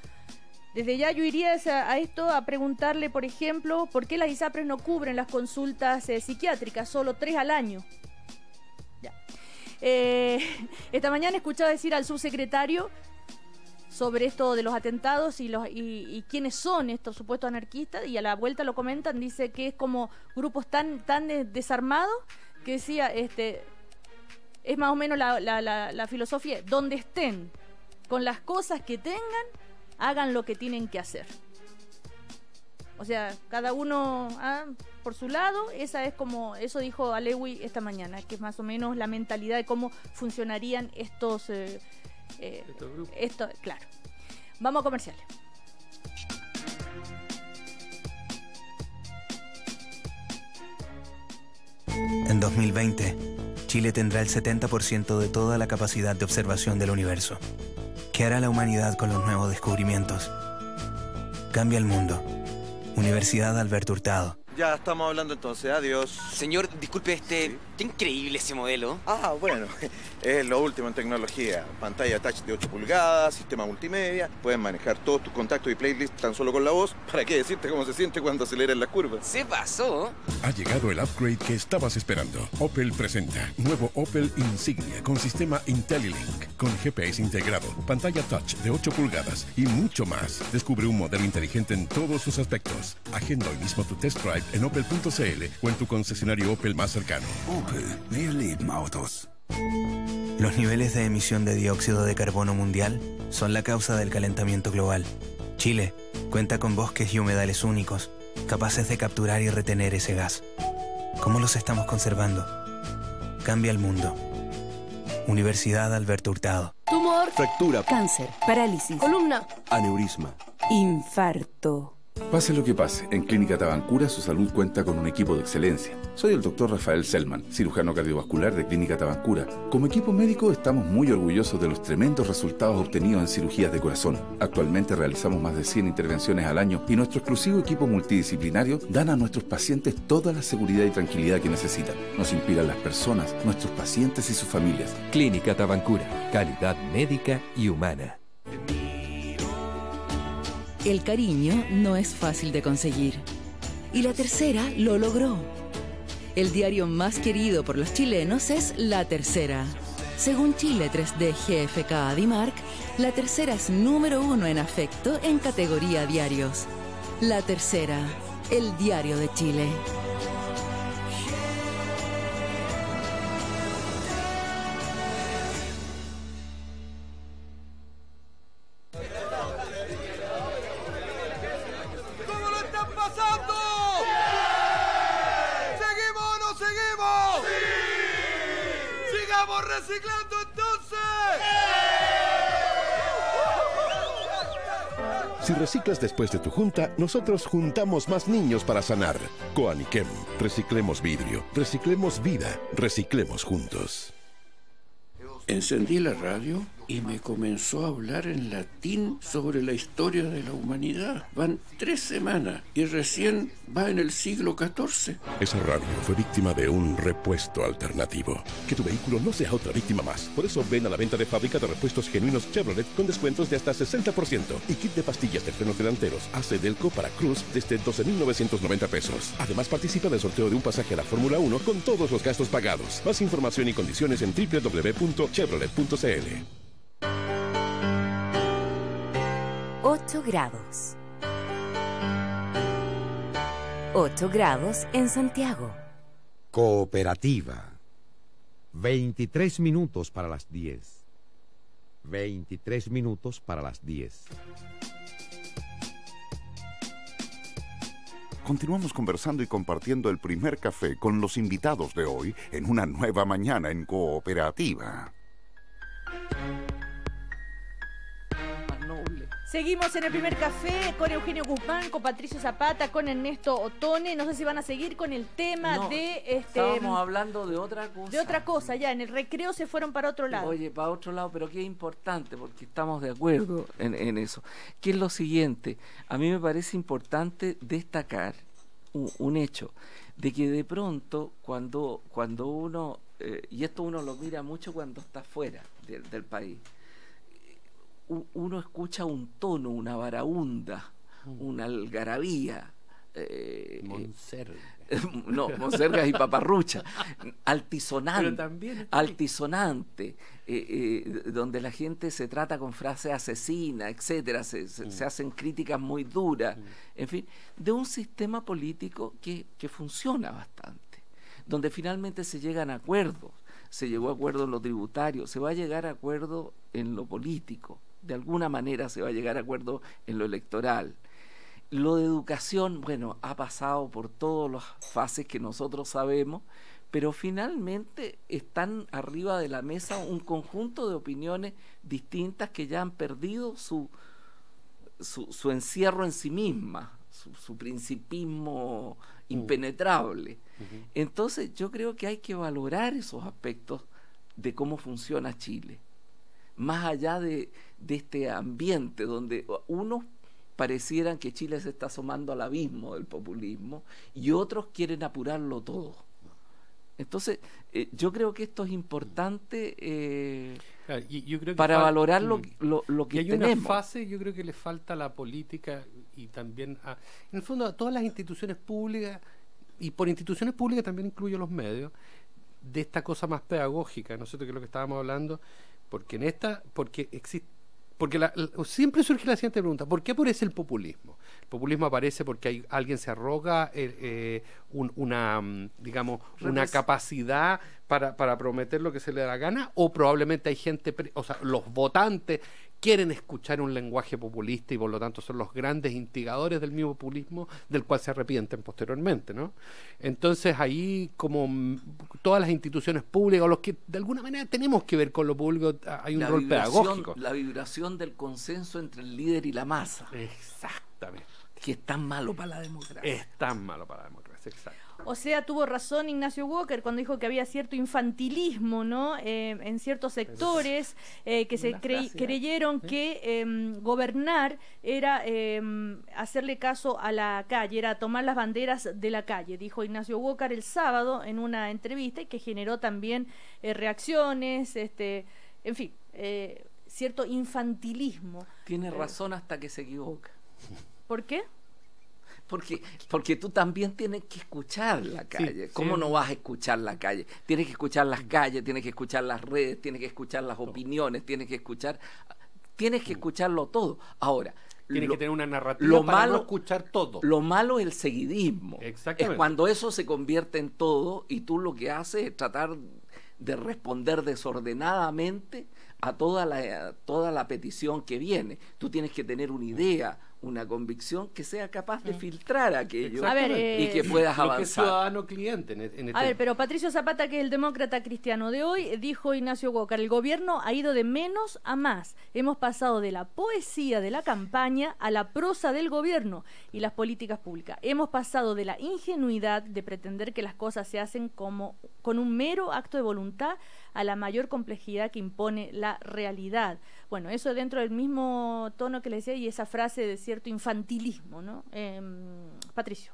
Desde ya yo iría a, a esto a preguntarle, por ejemplo, ¿por qué las ISAPRES no cubren las consultas eh, psiquiátricas? Solo tres al año. Ya. Eh, esta mañana escuchaba decir al subsecretario sobre esto de los atentados y los y, y quiénes son estos supuestos anarquistas, y a la vuelta lo comentan, dice que es como grupos tan tan de- desarmados, que decía, este es más o menos la, la, la, la filosofía, donde estén, con las cosas que tengan, hagan lo que tienen que hacer. O sea, cada uno ah, por su lado. Esa es como, eso dijo Alewi esta mañana, que es más o menos la mentalidad de cómo funcionarían estos eh, eh, Estos grupos. esto, claro. Vamos a comerciales. En dos mil veinte, Chile tendrá el setenta por ciento de toda la capacidad de observación del universo. ¿Qué hará la humanidad con los nuevos descubrimientos? Cambia el mundo. Universidad Alberto Hurtado. Ya estamos hablando entonces, adiós. Señor, disculpe, este... Sí. Qué increíble ese modelo. Ah, bueno, es lo último en tecnología. Pantalla touch de ocho pulgadas, sistema multimedia. Puedes manejar todos tus contactos y playlists tan solo con la voz. ¿Para qué decirte cómo se siente cuando aceleras las curvas? Se pasó. Ha llegado el upgrade que estabas esperando. Opel presenta nuevo Opel Insignia con sistema IntelliLink, con G P S integrado, pantalla touch de ocho pulgadas y mucho más. Descubre un modelo inteligente en todos sus aspectos. Agenda hoy mismo tu test drive en opel punto c l o en tu concesionario Opel más cercano. Opel, wir lieben Autos. Los niveles de emisión de dióxido de carbono mundial son la causa del calentamiento global. Chile cuenta con bosques y humedales únicos, capaces de capturar y retener ese gas. ¿Cómo los estamos conservando? Cambia el mundo. Universidad Alberto Hurtado. Tumor, Fractura, cáncer, parálisis, columna, aneurisma. infarto. Pase lo que pase, en Clínica Tabancura su salud cuenta con un equipo de excelencia. Soy el doctor Rafael Selman, cirujano cardiovascular de Clínica Tabancura. Como equipo médico estamos muy orgullosos de los tremendos resultados obtenidos en cirugías de corazón. Actualmente realizamos más de cien intervenciones al año y nuestro exclusivo equipo multidisciplinario dan a nuestros pacientes toda la seguridad y tranquilidad que necesitan. Nos inspiran las personas, nuestros pacientes y sus familias. Clínica Tabancura, calidad médica y humana. El cariño no es fácil de conseguir. Y la tercera lo logró. El diario más querido por los chilenos es La Tercera. Según Chile tres D G F K Adimark, La Tercera es número uno en afecto en categoría diarios. La Tercera, el diario de Chile. ¿Cómo lo están pasando? ¿Seguimos o no seguimos? ¡Sí! ¡Sigamos reciclando entonces! Si reciclas después de tu junta, nosotros juntamos más niños para sanar. Coaniquem, reciclemos vidrio, reciclemos vida, reciclemos juntos. Encendí la radio y me comenzó a hablar en latín sobre la historia de la humanidad. Van tres semanas y recién va en el siglo catorce. Esa radio fue víctima de un repuesto alternativo. Que tu vehículo no sea otra víctima más. Por eso ven a la venta de fábrica de repuestos genuinos Chevrolet con descuentos de hasta sesenta por ciento. Y kit de pastillas de frenos delanteros A C Delco para Cruz desde doce mil novecientos noventa pesos. Además participa del sorteo de un pasaje a la Fórmula uno con todos los gastos pagados. Más información y condiciones en doble u doble u doble u punto chevrolet punto c l. ocho grados. ocho grados en Santiago. Cooperativa. veintitrés minutos para las diez. veintitrés minutos para las diez. Continuamos conversando y compartiendo el primer café con los invitados de hoy en una nueva mañana en Cooperativa. Seguimos en el primer café con Eugenio Guzmán, con Patricio Zapata, con Ernesto Otone. No sé si van a seguir con el tema No, de este. Estábamos hablando de otra cosa. De otra cosa, ya en el recreo se fueron para otro lado. Oye, para otro lado, pero qué importante, porque estamos de acuerdo en, en eso. Que es lo siguiente, a mí me parece importante destacar un, un hecho, de que de pronto cuando, cuando uno, eh, y esto uno lo mira mucho cuando está fuera de, del país, uno escucha un tono, una varaunda, una algarabía, eh, Monserga. No, monsergas y paparrucha. Altisonante. Pero también- Altisonante. eh, eh, donde la gente se trata con frases asesinas, etcétera. Se, se, Mm. se hacen críticas muy duras. En fin, de un sistema político que, que funciona bastante. Donde finalmente se llegan a acuerdos. Se llegó a acuerdo en lo tributario. Se va a llegar a acuerdo en lo político. De alguna manera se va a llegar a acuerdo en lo electoral. Lo de educación, bueno, ha pasado por todas las fases que nosotros sabemos, pero finalmente están arriba de la mesa un conjunto de opiniones distintas que ya han perdido su, su, su encierro en sí misma, su, su principismo impenetrable. Entonces yo creo que hay que valorar esos aspectos de cómo funciona Chile, más allá de, de este ambiente donde unos parecieran que Chile se está asomando al abismo del populismo y otros quieren apurarlo todo. Entonces, eh, yo creo que esto es importante eh, Claro, y yo creo que para fal- valorar lo, mm. lo, lo que y hay tenemos. una fase, yo creo que le falta a la política y también a, en el fondo a todas las instituciones públicas, y por instituciones públicas también incluyo los medios, de esta cosa más pedagógica, ¿no es cierto? Que es lo que estábamos hablando, porque en esta, porque existe, porque la, la- siempre surge la siguiente pregunta: ¿por qué aparece el populismo? El populismo aparece porque hay, alguien se arroga eh, eh, un- una, mm, digamos, una Repres- capacidad para, para prometer lo que se le da la gana, o probablemente hay gente, pre- o sea, los votantes quieren escuchar un lenguaje populista y por lo tanto son los grandes instigadores del mismo populismo del cual se arrepienten posteriormente, ¿no? Entonces ahí, como mm, todas las instituciones públicas, o los que de alguna manera tenemos que ver con lo público, hay un La rol vibración- pedagógico. La vibración del consenso entre el líder y la masa. Exactamente. Que es tan malo para la democracia. Es tan malo para la democracia, exacto. O sea, tuvo razón Ignacio Walker cuando dijo que había cierto infantilismo, ¿no? Eh, en ciertos sectores eh, que se Una crey- frase, creyeron que eh, gobernar era eh, hacerle caso a la calle, era tomar las banderas de la calle, dijo Ignacio Walker el sábado en una entrevista, y que generó también eh, reacciones, este, en fin, eh, cierto infantilismo. Tiene Eh, razón hasta que se equivoca. ¿Por qué? Porque, porque tú también tienes que escuchar la calle. sí. ¿Cómo no vas a escuchar la calle? Tienes que escuchar las calles, tienes que escuchar las redes, tienes que escuchar las opiniones, tienes que escuchar, tienes que escucharlo todo. Ahora, Tiene lo- que tener una narrativa lo para malo, no escuchar todo. Lo malo es el seguidismo. Exactamente. Es cuando eso se convierte en todo y tú lo que haces es tratar de responder desordenadamente a toda la, a toda la petición que viene. Tú tienes que tener una idea, una convicción que sea capaz de filtrar aquello A ver, eh, y que puedas Lo que es avanzar. ciudadano cliente en, en este A ver, pero Patricio Zapata, que es el demócrata cristiano de hoy, dijo Ignacio Walker: el gobierno ha ido de menos a más. Hemos pasado de la poesía de la campaña a la prosa del gobierno y las políticas públicas. Hemos pasado de la ingenuidad de pretender que las cosas se hacen como con un mero acto de voluntad a la mayor complejidad que impone la realidad. Bueno, eso dentro del mismo tono que le decía, y esa frase de cierto infantilismo, ¿no? Eh, Patricio.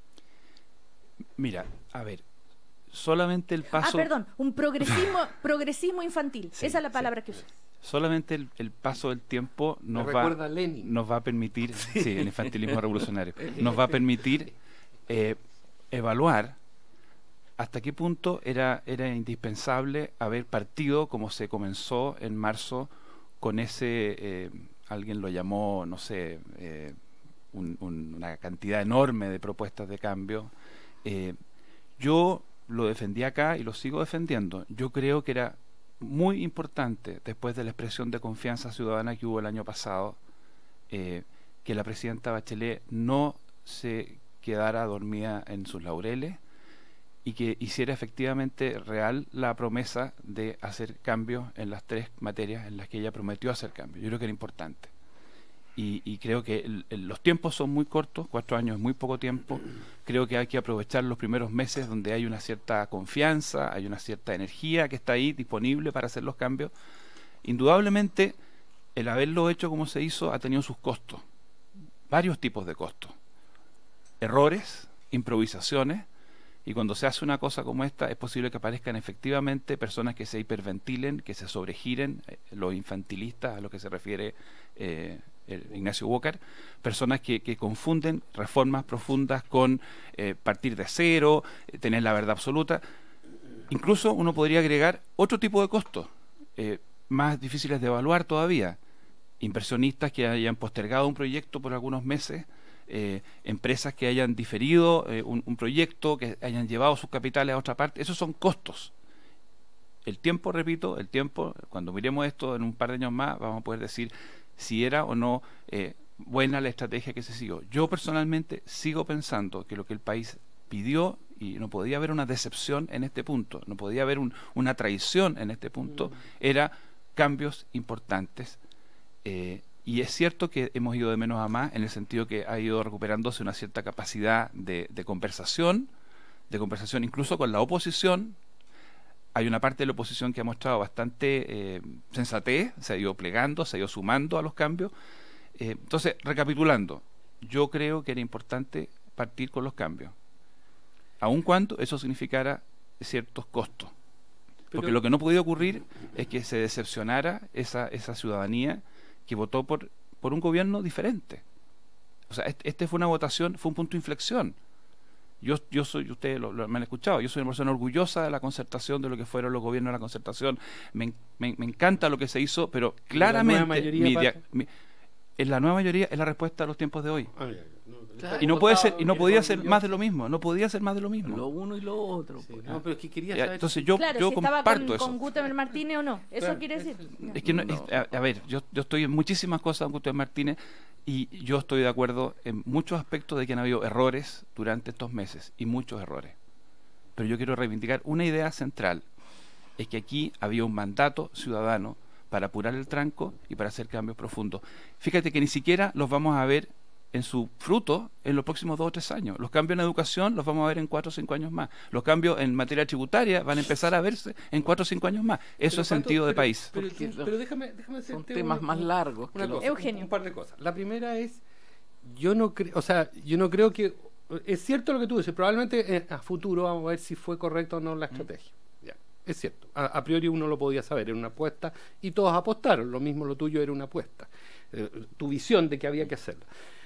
Mira, a ver, solamente el paso... Ah, perdón, un progresismo, progresismo infantil. Sí, Esa es la sí. palabra que usé. Solamente el, el paso del tiempo nos Me va, recuerda a Lenin. nos va a permitir, sí, el infantilismo revolucionario, nos va a permitir eh, evaluar hasta qué punto era, era indispensable haber partido como se comenzó en marzo con ese, eh, alguien lo llamó, no sé, eh, un- un- una cantidad enorme de propuestas de cambio. Eh, yo lo defendí acá y lo sigo defendiendo. Yo creo que era muy importante, después de la expresión de confianza ciudadana que hubo el año pasado, eh, que la presidenta Bachelet no se quedara dormida en sus laureles y que hiciera efectivamente real la promesa de hacer cambios en las tres materias en las que ella prometió hacer cambios. Yo creo que era importante. Y, y creo que el- el- los tiempos son muy cortos, cuatro años es muy poco tiempo. Creo que hay que aprovechar los primeros meses donde hay una cierta confianza, hay una cierta energía que está ahí disponible para hacer los cambios. Indudablemente, el haberlo hecho como se hizo ha tenido sus costos, varios tipos de costos. Errores, improvisaciones, y cuando se hace una cosa como esta es posible que aparezcan efectivamente personas que se hiperventilen, que se sobregiren, eh, los infantilistas a lo que se refiere eh, el Ignacio Walker, personas que, que confunden reformas profundas con eh, partir de cero, eh, tener la verdad absoluta. Incluso uno podría agregar otro tipo de costos, eh, más difíciles de evaluar todavía. Inversionistas que hayan postergado un proyecto por algunos meses, eh, empresas que hayan diferido eh, un, un proyecto, que hayan llevado sus capitales a otra parte. Esos son costos. El tiempo, repito, el tiempo, cuando miremos esto en un par de años más, vamos a poder decir si era o no eh, buena la estrategia que se siguió. Yo personalmente sigo pensando que lo que el país pidió, y no podía haber una decepción en este punto, no podía haber un, una traición en este punto, era cambios importantes. Eh, y es cierto que hemos ido de menos a más, en el sentido que ha ido recuperándose una cierta capacidad de, de conversación, de conversación incluso con la oposición. Hay una parte de la oposición que ha mostrado bastante eh, sensatez, se ha ido plegando, se ha ido sumando a los cambios. Eh, entonces, recapitulando, yo creo que era importante partir con los cambios, aun cuando eso significara ciertos costos. Porque Pero, lo que no podía ocurrir es que se decepcionara esa, esa ciudadanía que votó por, por un gobierno diferente. O sea, este, este fue una votación, fue un punto de inflexión. Yo, yo soy, ustedes lo, lo me han escuchado, yo soy una persona orgullosa de la concertación, de lo que fueron los gobiernos de la concertación. Me, me, me encanta lo que se hizo, pero claramente mayoría, mi dia, mi, en la nueva mayoría es la respuesta a los tiempos de hoy. Ah, ya, no, y no puede ser, y no podía ser más de lo mismo, no podía ser más de lo mismo. Lo uno y lo otro. Sí, pues. no, pero es que quería Ya, saber. entonces yo, Claro, yo si estaba comparto con, eso. con Gutenberg Martínez o no. Eso Claro, quiere decir. Es que no, es- a, a ver, yo, yo estoy en muchísimas cosas con Gutiérrez Martínez y yo estoy de acuerdo en muchos aspectos de que han habido errores durante estos meses y muchos errores. Pero yo quiero reivindicar una idea central, es que aquí había un mandato ciudadano para apurar el tranco y para hacer cambios profundos. Fíjate que ni siquiera los vamos a ver en su fruto en los próximos dos o tres años. Los cambios en educación los vamos a ver en cuatro o cinco años más. Los cambios en materia tributaria van a empezar a verse en cuatro o cinco años más. Eso Pero, es Pato, sentido de pero- país. Pero, Porque pero déjame, déjame son hacerte temas una- más una- largos una que cosa, los- Eugenio. Un, un par de cosas. La primera es, yo no creo, o sea, yo no creo que, es cierto lo que tú dices, probablemente eh, a futuro vamos a ver si fue correcto o no la estrategia. Ya, es cierto. A, a priori uno lo podía saber, era una apuesta y todos apostaron. Lo mismo lo tuyo era una apuesta. Eh, tu visión de que había que hacerlo.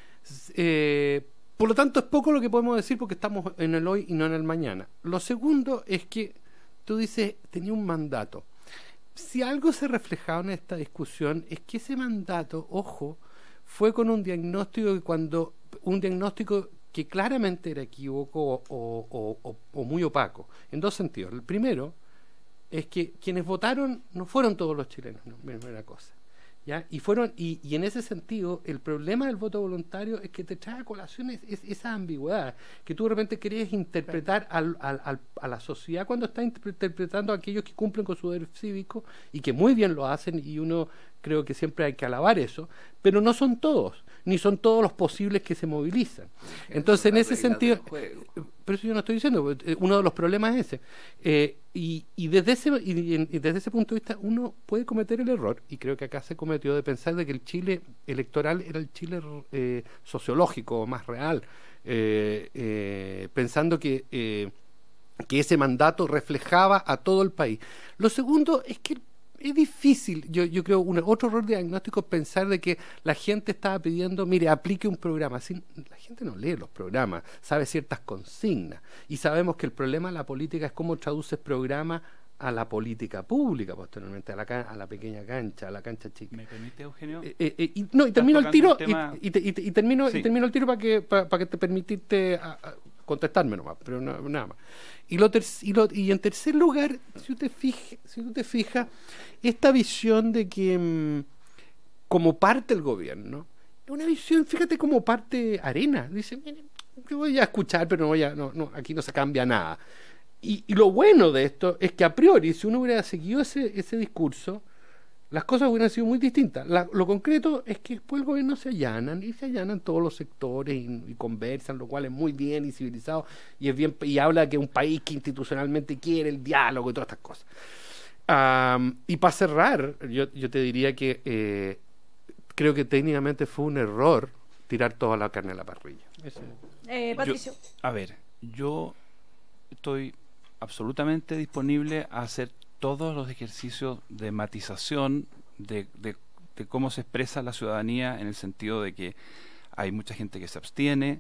Eh, por lo tanto, es poco lo que podemos decir porque estamos en el hoy y no en el mañana. Lo segundo es que tú dices, tenía un mandato. Si algo se reflejaba en esta discusión es que ese mandato, ojo, fue con un diagnóstico que cuando un diagnóstico que claramente era equívoco o, o- o- o muy opaco, en dos sentidos. El primero es que quienes votaron no fueron todos los chilenos, no, primera cosa. ¿Ya? Y fueron y, y en ese sentido el problema del voto voluntario es que te trae a colación es, es- esa ambigüedad que tú de repente querías interpretar al, al- al- a la sociedad cuando está interpre- interpretando a aquellos que cumplen con su deber cívico y que muy bien lo hacen y uno creo que siempre hay que alabar eso, pero no son todos, ni son todos los posibles que se movilizan. Entonces en ese sentido, pero eso yo no estoy diciendo, eh, uno de los problemas es ese. Eh, y, y desde ese y, y desde ese punto de vista uno puede cometer el error, y creo que acá se cometió, de pensar de que el Chile electoral era el Chile eh, sociológico, más real, eh, eh, pensando que, eh, que ese mandato reflejaba a todo el país. Lo segundo es que es difícil, yo, yo creo, un, otro error de diagnóstico es pensar de que la gente estaba pidiendo, mire, aplique un programa. Así, la gente no lee los programas, sabe ciertas consignas. Y sabemos que el problema de la política es cómo traduces programas a la política pública, posteriormente, a la, ca- a la pequeña cancha, a la cancha chica. ¿Me permite, Eugenio? Eh, eh, eh, y, no, y Estás termino el tocando tiro, un tema- y, y te- y te- y termino, Sí. y termino el tiro para que, para, para que te permitiste a- a contestarme nomás, pero no- nada más. Y, lo ter- y, lo- y en tercer lugar, si usted fija, si usted te fija, esta visión de que mm, como parte del gobierno, una visión, fíjate, como parte Arena, dice, miren, yo voy a escuchar, pero no voy a, no, no, aquí no se cambia nada. Y, y lo bueno de esto es que a priori, si uno hubiera seguido ese, ese discurso, las cosas hubieran sido muy distintas. La- lo concreto es que después el gobierno se allanan, y se allanan todos los sectores y, y conversan, lo cual es muy bien y civilizado, y es bien, y habla que un país que institucionalmente quiere el diálogo y todas estas cosas. Am, y para cerrar, yo, yo te diría que eh, creo que técnicamente fue un error tirar toda la carne a la parrilla. Ese- Eh, Patricio. Yo- a ver, yo estoy absolutamente disponible a hacer todos los ejercicios de matización, de, de de cómo se expresa la ciudadanía en el sentido de que hay mucha gente que se abstiene,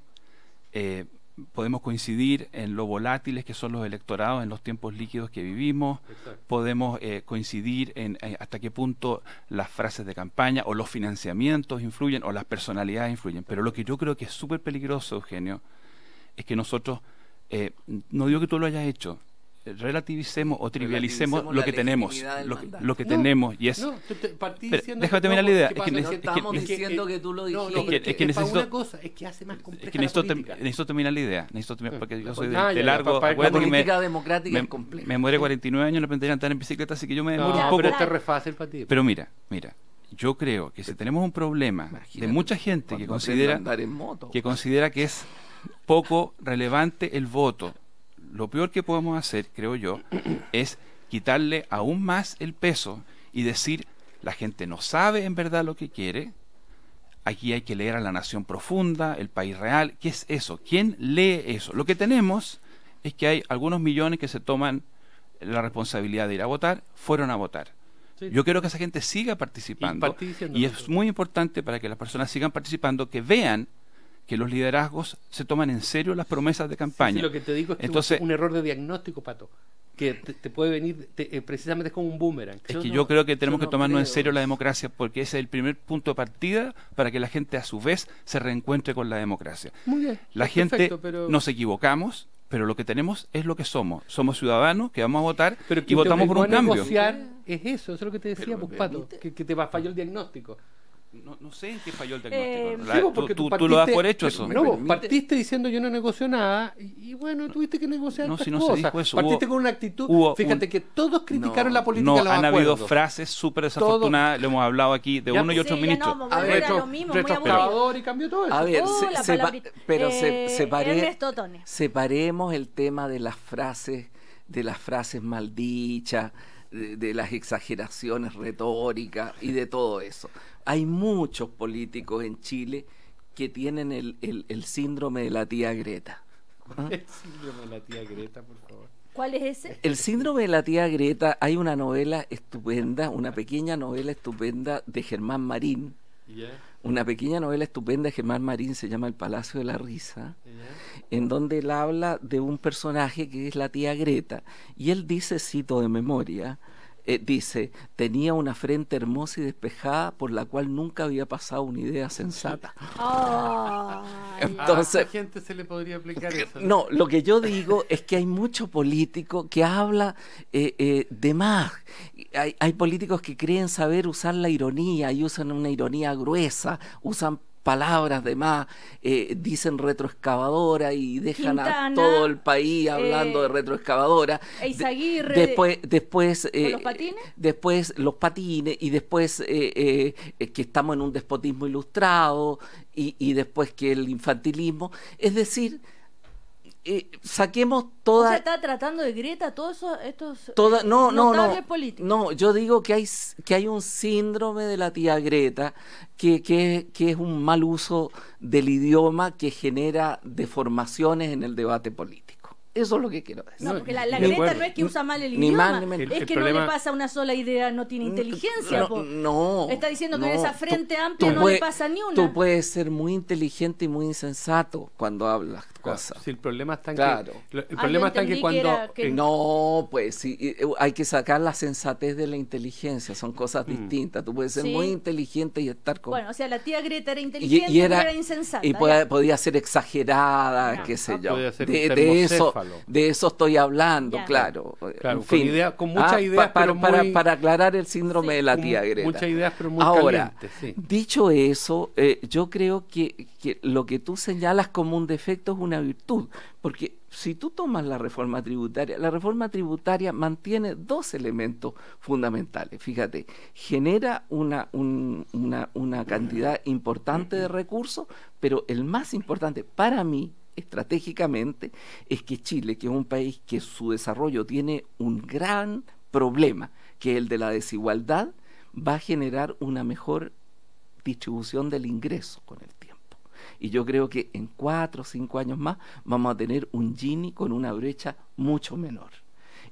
eh, podemos coincidir en lo volátiles que son los electorados en los tiempos líquidos que vivimos. Exacto. Podemos eh, coincidir en eh, hasta qué punto las frases de campaña o los financiamientos influyen o las personalidades influyen, pero lo que yo creo que es súper peligroso, Eugenio, es que nosotros, eh, no digo que tú lo hayas hecho, relativicemos o trivialicemos Relativicemos lo que la tenemos legitimidad lo que, del mandato. lo que No, tenemos y es No, te- te partí Pero diciendo déjame que terminar no, la idea. ¿qué Es que, pasa? ne- No es que- estamos es que- diciendo que tú lo No, dijiste. no, es que- pero es que es que para necesito- una cosa es que hace más compleja es que la necesito, tem- política. necesito terminar la idea, necesito terminar, porque yo soy de, Ah, de ya, ya, largo, pa- pa- acuérdate la que me- política democrática me, es compleja. me muere cuarenta y nueve años, no aprendí a andar en bicicleta, así que yo me demoro No, un poco. pero este es re fácil para ti. Pero mira, mira, yo creo que si tenemos un problema de mucha gente que cuando considera aprenda a andar en moto. que considera que es poco relevante el voto, lo peor que podemos hacer, creo yo, es quitarle aún más el peso y decir, la gente no sabe en verdad lo que quiere, aquí hay que leer a la nación profunda, el país real. ¿Qué es eso? ¿Quién lee eso? Lo que tenemos es que hay algunos millones que se toman la responsabilidad de ir a votar, fueron a votar. Sí. Yo quiero que esa gente siga participando Y partí diciendo y eso. es muy importante para que las personas sigan participando, que vean que los liderazgos se toman en serio las promesas de campaña. Sí, lo que te digo es que Entonces, un error de diagnóstico, Pato, que te, te puede venir te- eh, precisamente es como un boomerang. es Yo que no- yo creo que tenemos yo que no tomarnos en creo serio la eso. democracia, porque ese es el primer punto de partida para que la gente a su vez se reencuentre con la democracia. Muy bien, La es gente perfecto, pero- nos equivocamos, pero lo que tenemos es lo que somos. Somos ciudadanos que vamos a votar Pero y que votamos te- por un el buen cambio. negociar es eso, eso es lo que te decía, Pero pues, me Pato, permite- que, que te va falló el diagnóstico. No, no sé en qué falló el Eh, diagnóstico. La- Sí, tú, porque tú- tú tú lo das partiste- por hecho eso. No, vos partiste diciendo yo no negocio nada y, y bueno, tuviste que negociar No, otras si no se cosas. dijo eso, Partiste hubo- con una actitud, hubo fíjate un- que todos criticaron No, la política No, de los han habido acuerdos. frases súper desafortunadas, lo hemos hablado aquí de Ya, uno y pues, otro sí, ya ministro. no, vamos a A volver ver, a lo mismo, muy aburrido. retroexcavador y cambió todo eso. A ver, Oh, se- la sepa- palabrita. pero se, Eh, separe- Ernesto Tone. separemos el tema de las frases, de las frases maldichas, de, de las exageraciones retóricas y de todo eso. Hay muchos políticos en Chile que tienen el, el, el síndrome de la tía Greta. ¿Ah? El síndrome de la tía Greta, por favor. ¿Cuál es ese? El síndrome de la tía Greta, hay una novela estupenda, una pequeña novela estupenda de Germán Marín. Ya, Una pequeña novela estupenda de Germán Marín, se llama El Palacio de la Risa, ya. en donde él habla de un personaje que es la tía Greta. Y él dice, cito de memoria, eh, dice, tenía una frente hermosa y despejada por la cual nunca había pasado una idea sensata. Ay. Entonces, a esa gente se le podría aplicar eso. no, lo que yo digo es que hay mucho político que habla eh, eh, de más. Hay, hay políticos que creen saber usar la ironía y usan una ironía gruesa, usan palabras de más, eh, dicen retroexcavadora y dejan Quintana, a todo el país hablando eh, de retroexcavadora. Eizaguirre, De- después, después, eh, los patines? después los patines y después eh, eh, eh, que estamos en un despotismo ilustrado y, y después que el infantilismo. Es decir, eh, saquemos O toda... sea, está tratando de Greta todos esos, estos Toda, eh, no, no, no, notables políticos. no, yo digo que hay, s- que hay un síndrome de la tía Greta, que, que, que es un mal uso del idioma que genera deformaciones en el debate político. Eso es lo que quiero decir. No, porque la, la de Greta acuerdo. no es que usa mal el Ni idioma, más ni menos. es El- que el no problema- le pasa una sola idea, no tiene inteligencia. No, po. no, Está diciendo que no, esa tú- frente tú amplia no puedes- le pasa ni una. Tú puedes ser muy inteligente y muy insensato cuando hablas Claro, cosas. si el problema está en Claro. que, lo- el Ah, problema yo está en que entendí que cuando era que- en- No, pues sí, eh, eh, hay que sacar la sensatez de la inteligencia, son cosas distintas. Tú puedes ser Sí. muy inteligente y estar con... Bueno, o sea, la tía Greta era y, inteligente, y era, pero era insensata. y ya. podía, podía ser exagerada, Ya. qué sé Ah, yo. podía ser De, un de eso, termocéfalo. de eso estoy hablando, Ya. claro. Claro, En con fin. idea- con muchas Ah, ideas, pa- para, pero para, muy- para aclarar el síndrome Sí. de la con tía mu- Greta. muchas ideas, pero muy Ahora, calientes, sí. dicho eso, eh, yo creo que, que lo que tú señalas como un defecto es una virtud, porque si tú tomas la reforma tributaria, la reforma tributaria mantiene dos elementos fundamentales. Fíjate, genera una, un- una, una cantidad importante de recursos, pero el más importante para mí, estratégicamente, es que Chile, que es un país que su desarrollo tiene un gran problema, que es el de la desigualdad, va a generar una mejor distribución del ingreso con el tiempo. Y yo creo que en cuatro o cinco años más vamos a tener un Gini con una brecha mucho menor.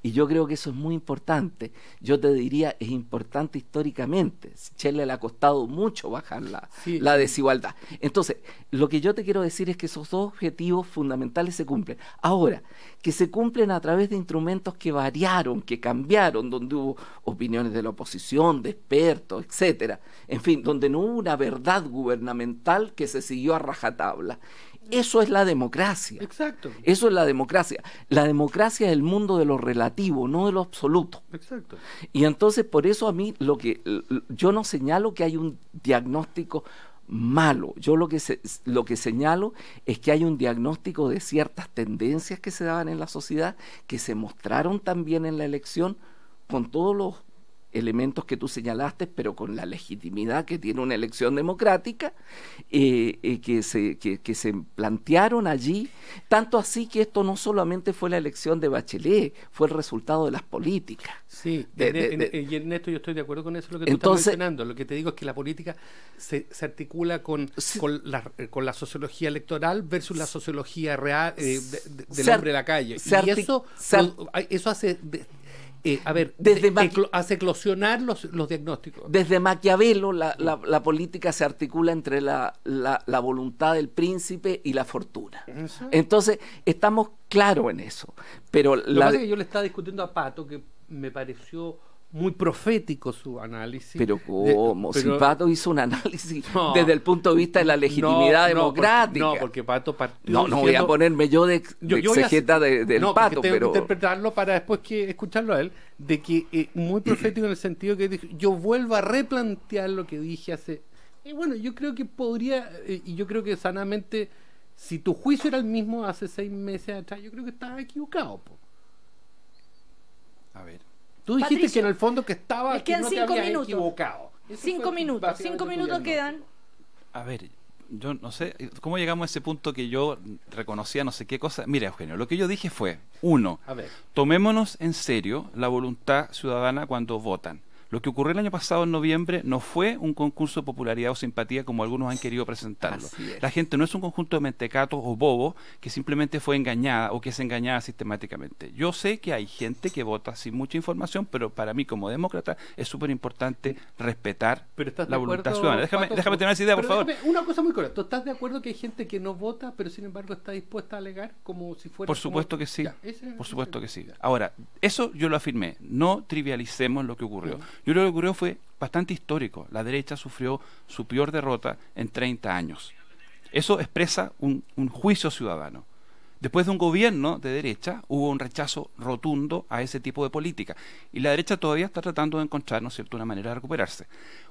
Y yo creo que eso es muy importante. Yo te diría, es importante históricamente. Chile le ha costado mucho bajar la, Sí. la desigualdad. Entonces, lo que yo te quiero decir es que esos dos objetivos fundamentales se cumplen. Ahora, que se cumplen a través de instrumentos que variaron, que cambiaron, donde hubo opiniones de la oposición, de expertos, etcétera. En fin, donde no hubo una verdad gubernamental que se siguió a rajatabla. Eso es la democracia. Exacto. Eso es la democracia. La democracia es el mundo de lo relativo, no de lo absoluto. Exacto. Y entonces por eso a mí lo que yo no señalo que hay un diagnóstico malo. Yo lo que se, lo que señalo es que hay un diagnóstico de ciertas tendencias que se daban en la sociedad, que se mostraron también en la elección con todos los elementos que tú señalaste, pero con la legitimidad que tiene una elección democrática, eh, eh, que, se, que, que se plantearon allí, tanto así que esto no solamente fue la elección de Bachelet, fue el resultado de las políticas. Sí, de, en, de, en, de, y en esto yo estoy de acuerdo con eso, lo que tú entonces, estás mencionando. Lo que te digo es que la política se, se articula con, sí, con, la, con la sociología electoral versus la sociología real eh, de, de, del se, hombre de la calle. Se, y eso, se, lo, eso hace... De, Eh, a ver, desde de, eclo, hace eclosionar los, los diagnósticos. Desde Maquiavelo la, la, la política se articula entre la, la, la voluntad del príncipe y la fortuna. ¿Eso? Entonces, estamos claros en eso. Pero Lo la... que pasa es que yo le estaba discutiendo a Pato, que me pareció muy profético su análisis. Pero ¿cómo? De, pero, si Pato hizo un análisis no, desde el punto de vista de la legitimidad no, democrática. No, porque, no, porque Pato partió No, no diciendo, voy a ponerme yo de, yo, de yo exegeta a, de, del no, Pato, tengo pero... que interpretarlo para después que escucharlo a él, de que eh, muy profético en el sentido que dijo, yo vuelvo a replantear lo que dije hace... Y bueno, yo creo que podría, eh, y yo creo que sanamente, si tu juicio era el mismo hace seis meses atrás, yo creo que estabas equivocado. Po. A ver. Tú dijiste Patricio, que en el fondo que estaba les que quedan no te cinco habías minutos. equivocado. Eso Cinco minutos, cinco minutos quedan. A ver, yo no sé, ¿cómo llegamos a ese punto que yo reconocía no sé qué cosa? Mira, Eugenio, lo que yo dije fue, uno, a ver. tomémonos en serio la voluntad ciudadana cuando votan. Lo que ocurrió el año pasado en noviembre no fue un concurso de popularidad o simpatía como algunos han querido presentarlo. La gente no es un conjunto de mentecatos o bobos que simplemente fue engañada o que es engañada sistemáticamente. Yo sé que hay gente que vota sin mucha información, pero para mí como demócrata es súper importante respetar la voluntad ciudadana. Déjame, Pato, déjame tener esa idea, por favor. Déjame, una cosa muy correcta. ¿Estás de acuerdo que hay gente que no vota, pero sin embargo está dispuesta a alegar como si fuera... Por supuesto como... que sí. Ya, ese, por supuesto ese. que sí. Ahora, eso yo lo afirmé. No trivialicemos lo que ocurrió. Uh-huh. Yo creo que ocurrió fue bastante histórico. La derecha sufrió su peor derrota en treinta años. Eso expresa un, un juicio ciudadano. Después de un gobierno de derecha, hubo un rechazo rotundo a ese tipo de política. Y la derecha todavía está tratando de encontrar, ¿no es cierto?, una manera de recuperarse.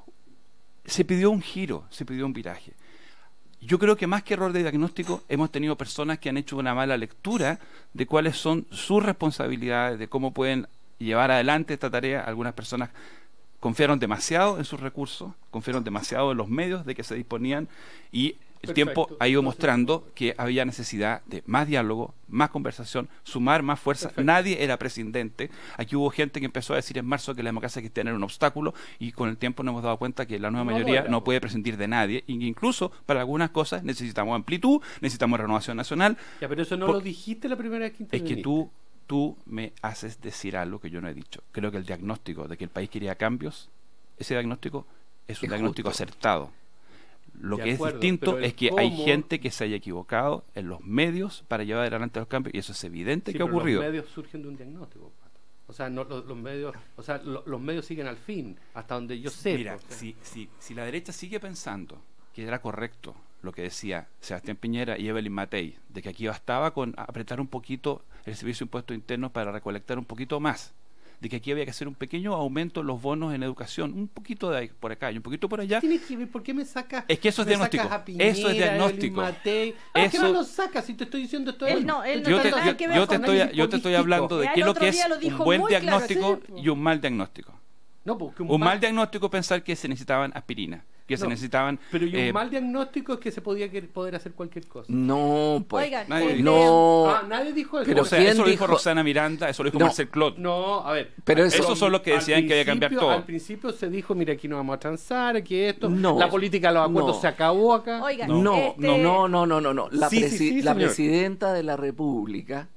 Se pidió un giro, se pidió un viraje. Yo creo que más que error de diagnóstico, hemos tenido personas que han hecho una mala lectura de cuáles son sus responsabilidades, de cómo pueden llevar adelante esta tarea. Algunas personas confiaron demasiado en sus recursos, confiaron demasiado en los medios de que se disponían y el Perfecto. tiempo ha ido mostrando que había necesidad de más diálogo, más conversación, sumar más fuerza. Perfecto. Nadie era presidente. Aquí hubo gente que empezó a decir en marzo que la democracia cristiana era un obstáculo y con el tiempo nos hemos dado cuenta que la nueva no, mayoría no, no puede prescindir de nadie e incluso para algunas cosas necesitamos amplitud, necesitamos renovación nacional. Ya, pero eso no Por... lo dijiste la primera vez que interviniste. Es que tú Tú me haces decir algo que yo no he dicho. Creo que el diagnóstico de que el país quería cambios, ese diagnóstico es un es diagnóstico justo. acertado. Lo de que acuerdo, es distinto es que cómo... hay gente que se haya equivocado en los medios para llevar adelante los cambios y eso es evidente sí, que ha ocurrido. Los medios surgen de un diagnóstico. O sea, no, los, los medios, o sea, lo, los medios siguen al fin, hasta donde yo sé. Mira, si, si, si la derecha sigue pensando que era correcto lo que decía Sebastián Piñera y Evelyn Matei, de que aquí bastaba con apretar un poquito el servicio de impuestos internos para recolectar un poquito más, de que aquí había que hacer un pequeño aumento en los bonos en educación, un poquito de ahí, por acá y un poquito por allá. Tiene que ver, ¿por qué me sacas? Es que eso es diagnóstico. Piñera, eso es diagnóstico. Matei. ¿Por eso... qué no lo sacas si te estoy diciendo esto? Él no, él no yo, te, nada yo, que ver yo te con estoy, yo te estoy hablando de qué es lo que es un buen diagnóstico claro, y un mal diagnóstico. No, porque un, un mal, mal diagnóstico es pensar que se necesitaban aspirina, que no, se necesitaban... Pero y un eh, mal diagnóstico es que se podía que, poder hacer cualquier cosa. No, pues... Oigan, nadie, no... Ah, nadie dijo eso. Pero o sea, eso lo dijo Rosana Miranda, eso lo dijo no, Marcel Clot. No, a ver... Pero eso, esos son los que decían que había que cambiar todo. Al principio se dijo, mira, aquí no vamos a transar, que esto... No, la política de los acuerdos no, se acabó acá. Oigan, no, este... no, no, no, no, no, no. La, sí, presi sí, sí, la señor. presidenta de la República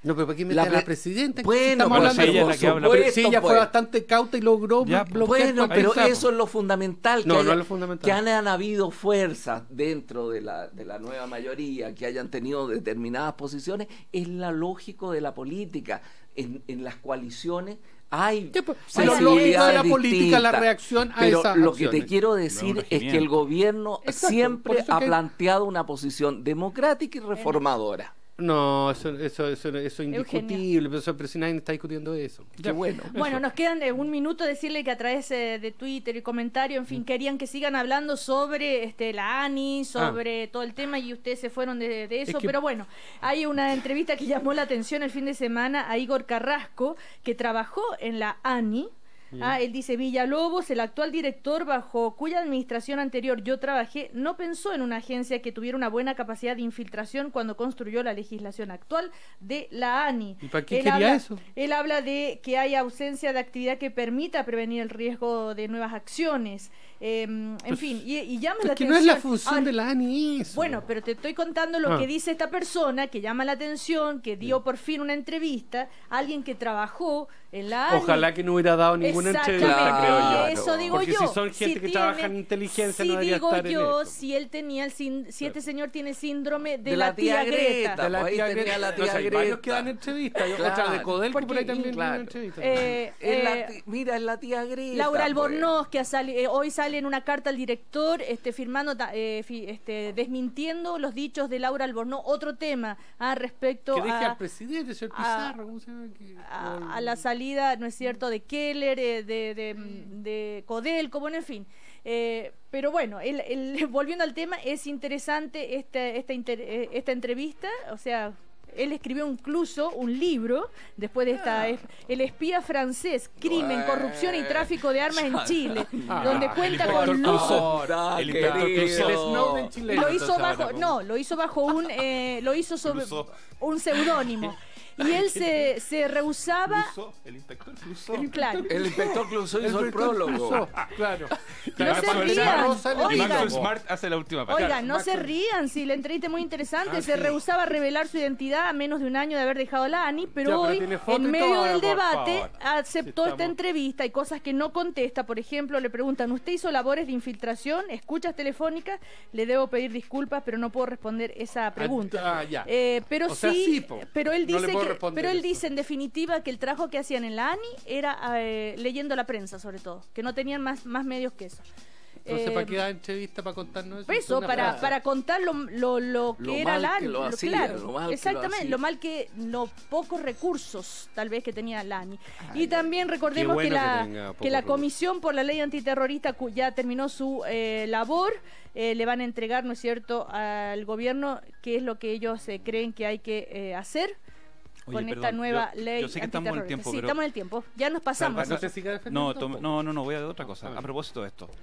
No, pero ¿para qué meter La a la pre- presidenta? Bueno, Estamos pero hablando si de ella es por la que habla. supuesto, sí, ella pues. fue bastante cauta y logró Ya, bloquear bueno, cualquier pero cosa. eso es lo fundamental. Que No, no haya- es lo fundamental. Que han, han habido fuerzas dentro de la, de la nueva mayoría, que hayan tenido determinadas posiciones, es lo lógico de la política. En, en las coaliciones hay si lo lógico de la política, la reacción a pero esas lo que te acciones. quiero No, decir un es que el regimiento. gobierno Exacto, por siempre eso ha que- planteado una posición democrática y reformadora. No, eso, eso, eso, eso es indiscutible, pero, eso- pero si nadie está discutiendo eso. Qué bueno. Bueno, nos quedan eh, un minuto decirle que a través eh, de Twitter y comentario, en fin, querían que sigan hablando sobre este la ANI, sobre todo el tema y ustedes se fueron de, de eso, Es que- pero bueno, hay una entrevista que llamó la atención el fin de semana a Igor Carrasco, que trabajó en la ANI. Ah, él dice, Villalobos, el actual director bajo cuya administración anterior yo trabajé, no pensó en una agencia que tuviera una buena capacidad de infiltración cuando construyó la legislación actual de la ANI. ¿Y para qué Él quería habla- eso? Él habla de que hay ausencia de actividad que permita prevenir el riesgo de nuevas acciones. Eh, en Pues- fin, y, y llama pues la que atención. no es la función Ahora, de la ANI eso. Bueno, pero te estoy contando lo Ah. que dice esta persona, que llama la atención, que dio por fin una entrevista, alguien que trabajó en la ANI. Ojalá que no hubiera dado ninguna entrevista, Exactamente, creo yo. eso digo Porque yo. si son gente Si que trabaja en tiene- inteligencia, si no debería digo estar en yo, esto. si él tenía el sin- si este señor tiene síndrome de, De la, la tía, tía Greta. Greta, De la pues ahí tía tenía Greta. la No tía sé, hay varios Greta. que dan entrevistas, y Claro. otra de Codelco por ahí Porque- también claro. dan entrevistas. Eh, Es la eh, ti- mira, es la tía Greta. Laura pues. Albornoz, que ha sali- eh, hoy sale en una carta al director, este, firmando, ta- eh, fi- este, desmintiendo los dichos de Laura Albornoz. Otro tema ah, respecto Que deje a, al presidente, señor a- Pizarro, ¿cómo se llama? Que- a, a la salida, ¿no es cierto?, de Keller, eh, de, de, de Codelco, bueno, en fin. Eh, pero bueno, el, el- volviendo al tema, es interesante esta, esta, inter- eh, esta entrevista, o sea... Él escribió incluso un libro después de esta es- El espía francés, crimen, corrupción y tráfico de armas en Chile, Ah, donde cuenta el con inspector lujo. Clouseau. El inspector Clouseau. El Snowden chileno, Lo hizo entonces, bajo, ahora, no, lo hizo bajo un, eh, lo hizo sobre Clouseau. un seudónimo. Y él se, se rehusaba. Clouseau, el inspector Clouseau. El- claro. El inspector Clouseau hizo el inspector prólogo. Clouseau, Claro. No Claro, se Maxwell rían, Rosa le- Y oigan. Maxwell Smart hace la última parte. Oigan, no se Maxwell. rían, si la entrevista es muy interesante, Ah, se sí. rehusaba a revelar su identidad a menos de un año de haber dejado la ANI, pero Ya, pero hoy, tiene foto en y medio todo, del por debate, favor. aceptó Sí, esta estamos. entrevista y cosas que no contesta. Por ejemplo, le preguntan, ¿usted hizo labores de infiltración, escuchas telefónicas? Le debo pedir disculpas, pero no puedo responder esa pregunta. Ah, ya. Eh, pero O sea, sí, sí, po. pero él No le dice puedo que, responder pero él eso. dice en definitiva que el trabajo que hacían en la ANI era eh, leyendo la prensa, sobre todo, que no tenían más, más medios que eso. Entonces, Eh, ¿para qué da entrevista para contarnos eso? eso, Una para, frase. para contar lo, lo, lo que Lo era mal la que ANI. lo lo- hacía, claro, lo mal que lo exactamente, hacía. lo mal que, los pocos recursos tal vez que tenía la ANI. Ay, y también recordemos bueno que la, que tenga que pocos la recursos. Comisión por la Ley Antiterrorista cu- ya terminó su eh, labor. Eh, le van a entregar, ¿no es cierto?, al gobierno qué es lo que ellos eh, creen que hay que eh, hacer. Oye, con perdón, esta nueva yo- ley yo sé que estamos en el antiterrorista. tiempo, Sí, pero- estamos en el tiempo. Ya nos pasamos. No se siga defendiendo No, tome- tampoco. no, no, no, voy a de otra cosa. Ah, A propósito de esto,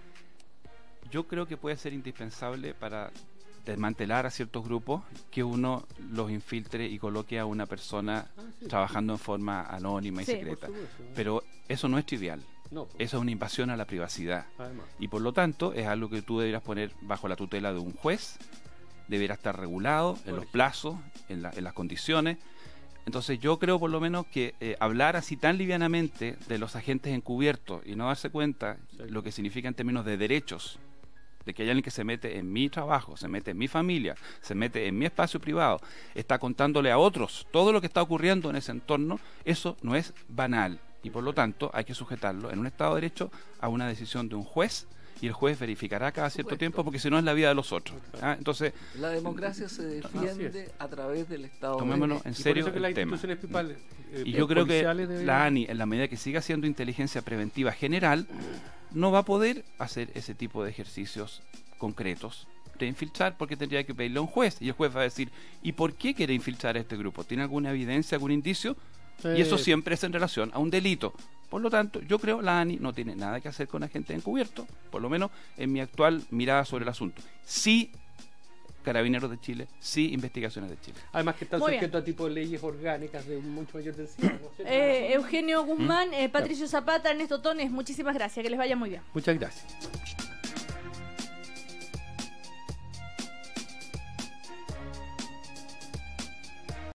yo creo que puede ser indispensable para desmantelar a ciertos grupos que uno los infiltre y coloque a una persona Ah, sí. trabajando en forma anónima y Sí. secreta. Por supuesto. Pero eso no es trivial. No, pues, Eso es una invasión a la privacidad. además. Y por lo tanto es algo que tú deberás poner bajo la tutela de un juez, deberá estar regulado en los plazos, en, la- en las condiciones. Entonces yo creo por lo menos que eh, hablar así tan livianamente de los agentes encubiertos y no darse cuenta Sí. lo que significa en términos de derechos, de que hay alguien que se mete en mi trabajo, se mete en mi familia, se mete en mi espacio privado, está contándole a otros todo lo que está ocurriendo en ese entorno, eso no es banal y por lo tanto hay que sujetarlo en un Estado de Derecho a una decisión de un juez y el juez verificará cada cierto supuesto. tiempo porque si no es la vida de los otros. ¿ah? Entonces, La democracia se defiende a través del Estado. tomémoslo de en Y por serio eso que las el tema. instituciones principales, eh, Y yo creo que policiales deberían- la ANI, en la medida que siga haciendo inteligencia preventiva general, no va a poder hacer ese tipo de ejercicios concretos de infiltrar porque tendría que pedirle a un juez y el juez va a decir, ¿y por qué quiere infiltrar a este grupo? ¿Tiene alguna evidencia, algún indicio? Y eso Sí. siempre es en relación a un delito. Por lo tanto, yo creo la ANI no tiene nada que hacer con agentes encubiertos, por lo menos en mi actual mirada sobre el asunto. Sí, Carabineros de Chile, sí, Investigaciones de Chile. Además que están Muy bien. sujetos a tipo de leyes orgánicas de mucho mayor densidad. ¿no es cierto? Eh, Eugenio Guzmán, eh, Patricio Zapata, Ernesto Tones, muchísimas gracias, que les vaya muy bien. Muchas gracias.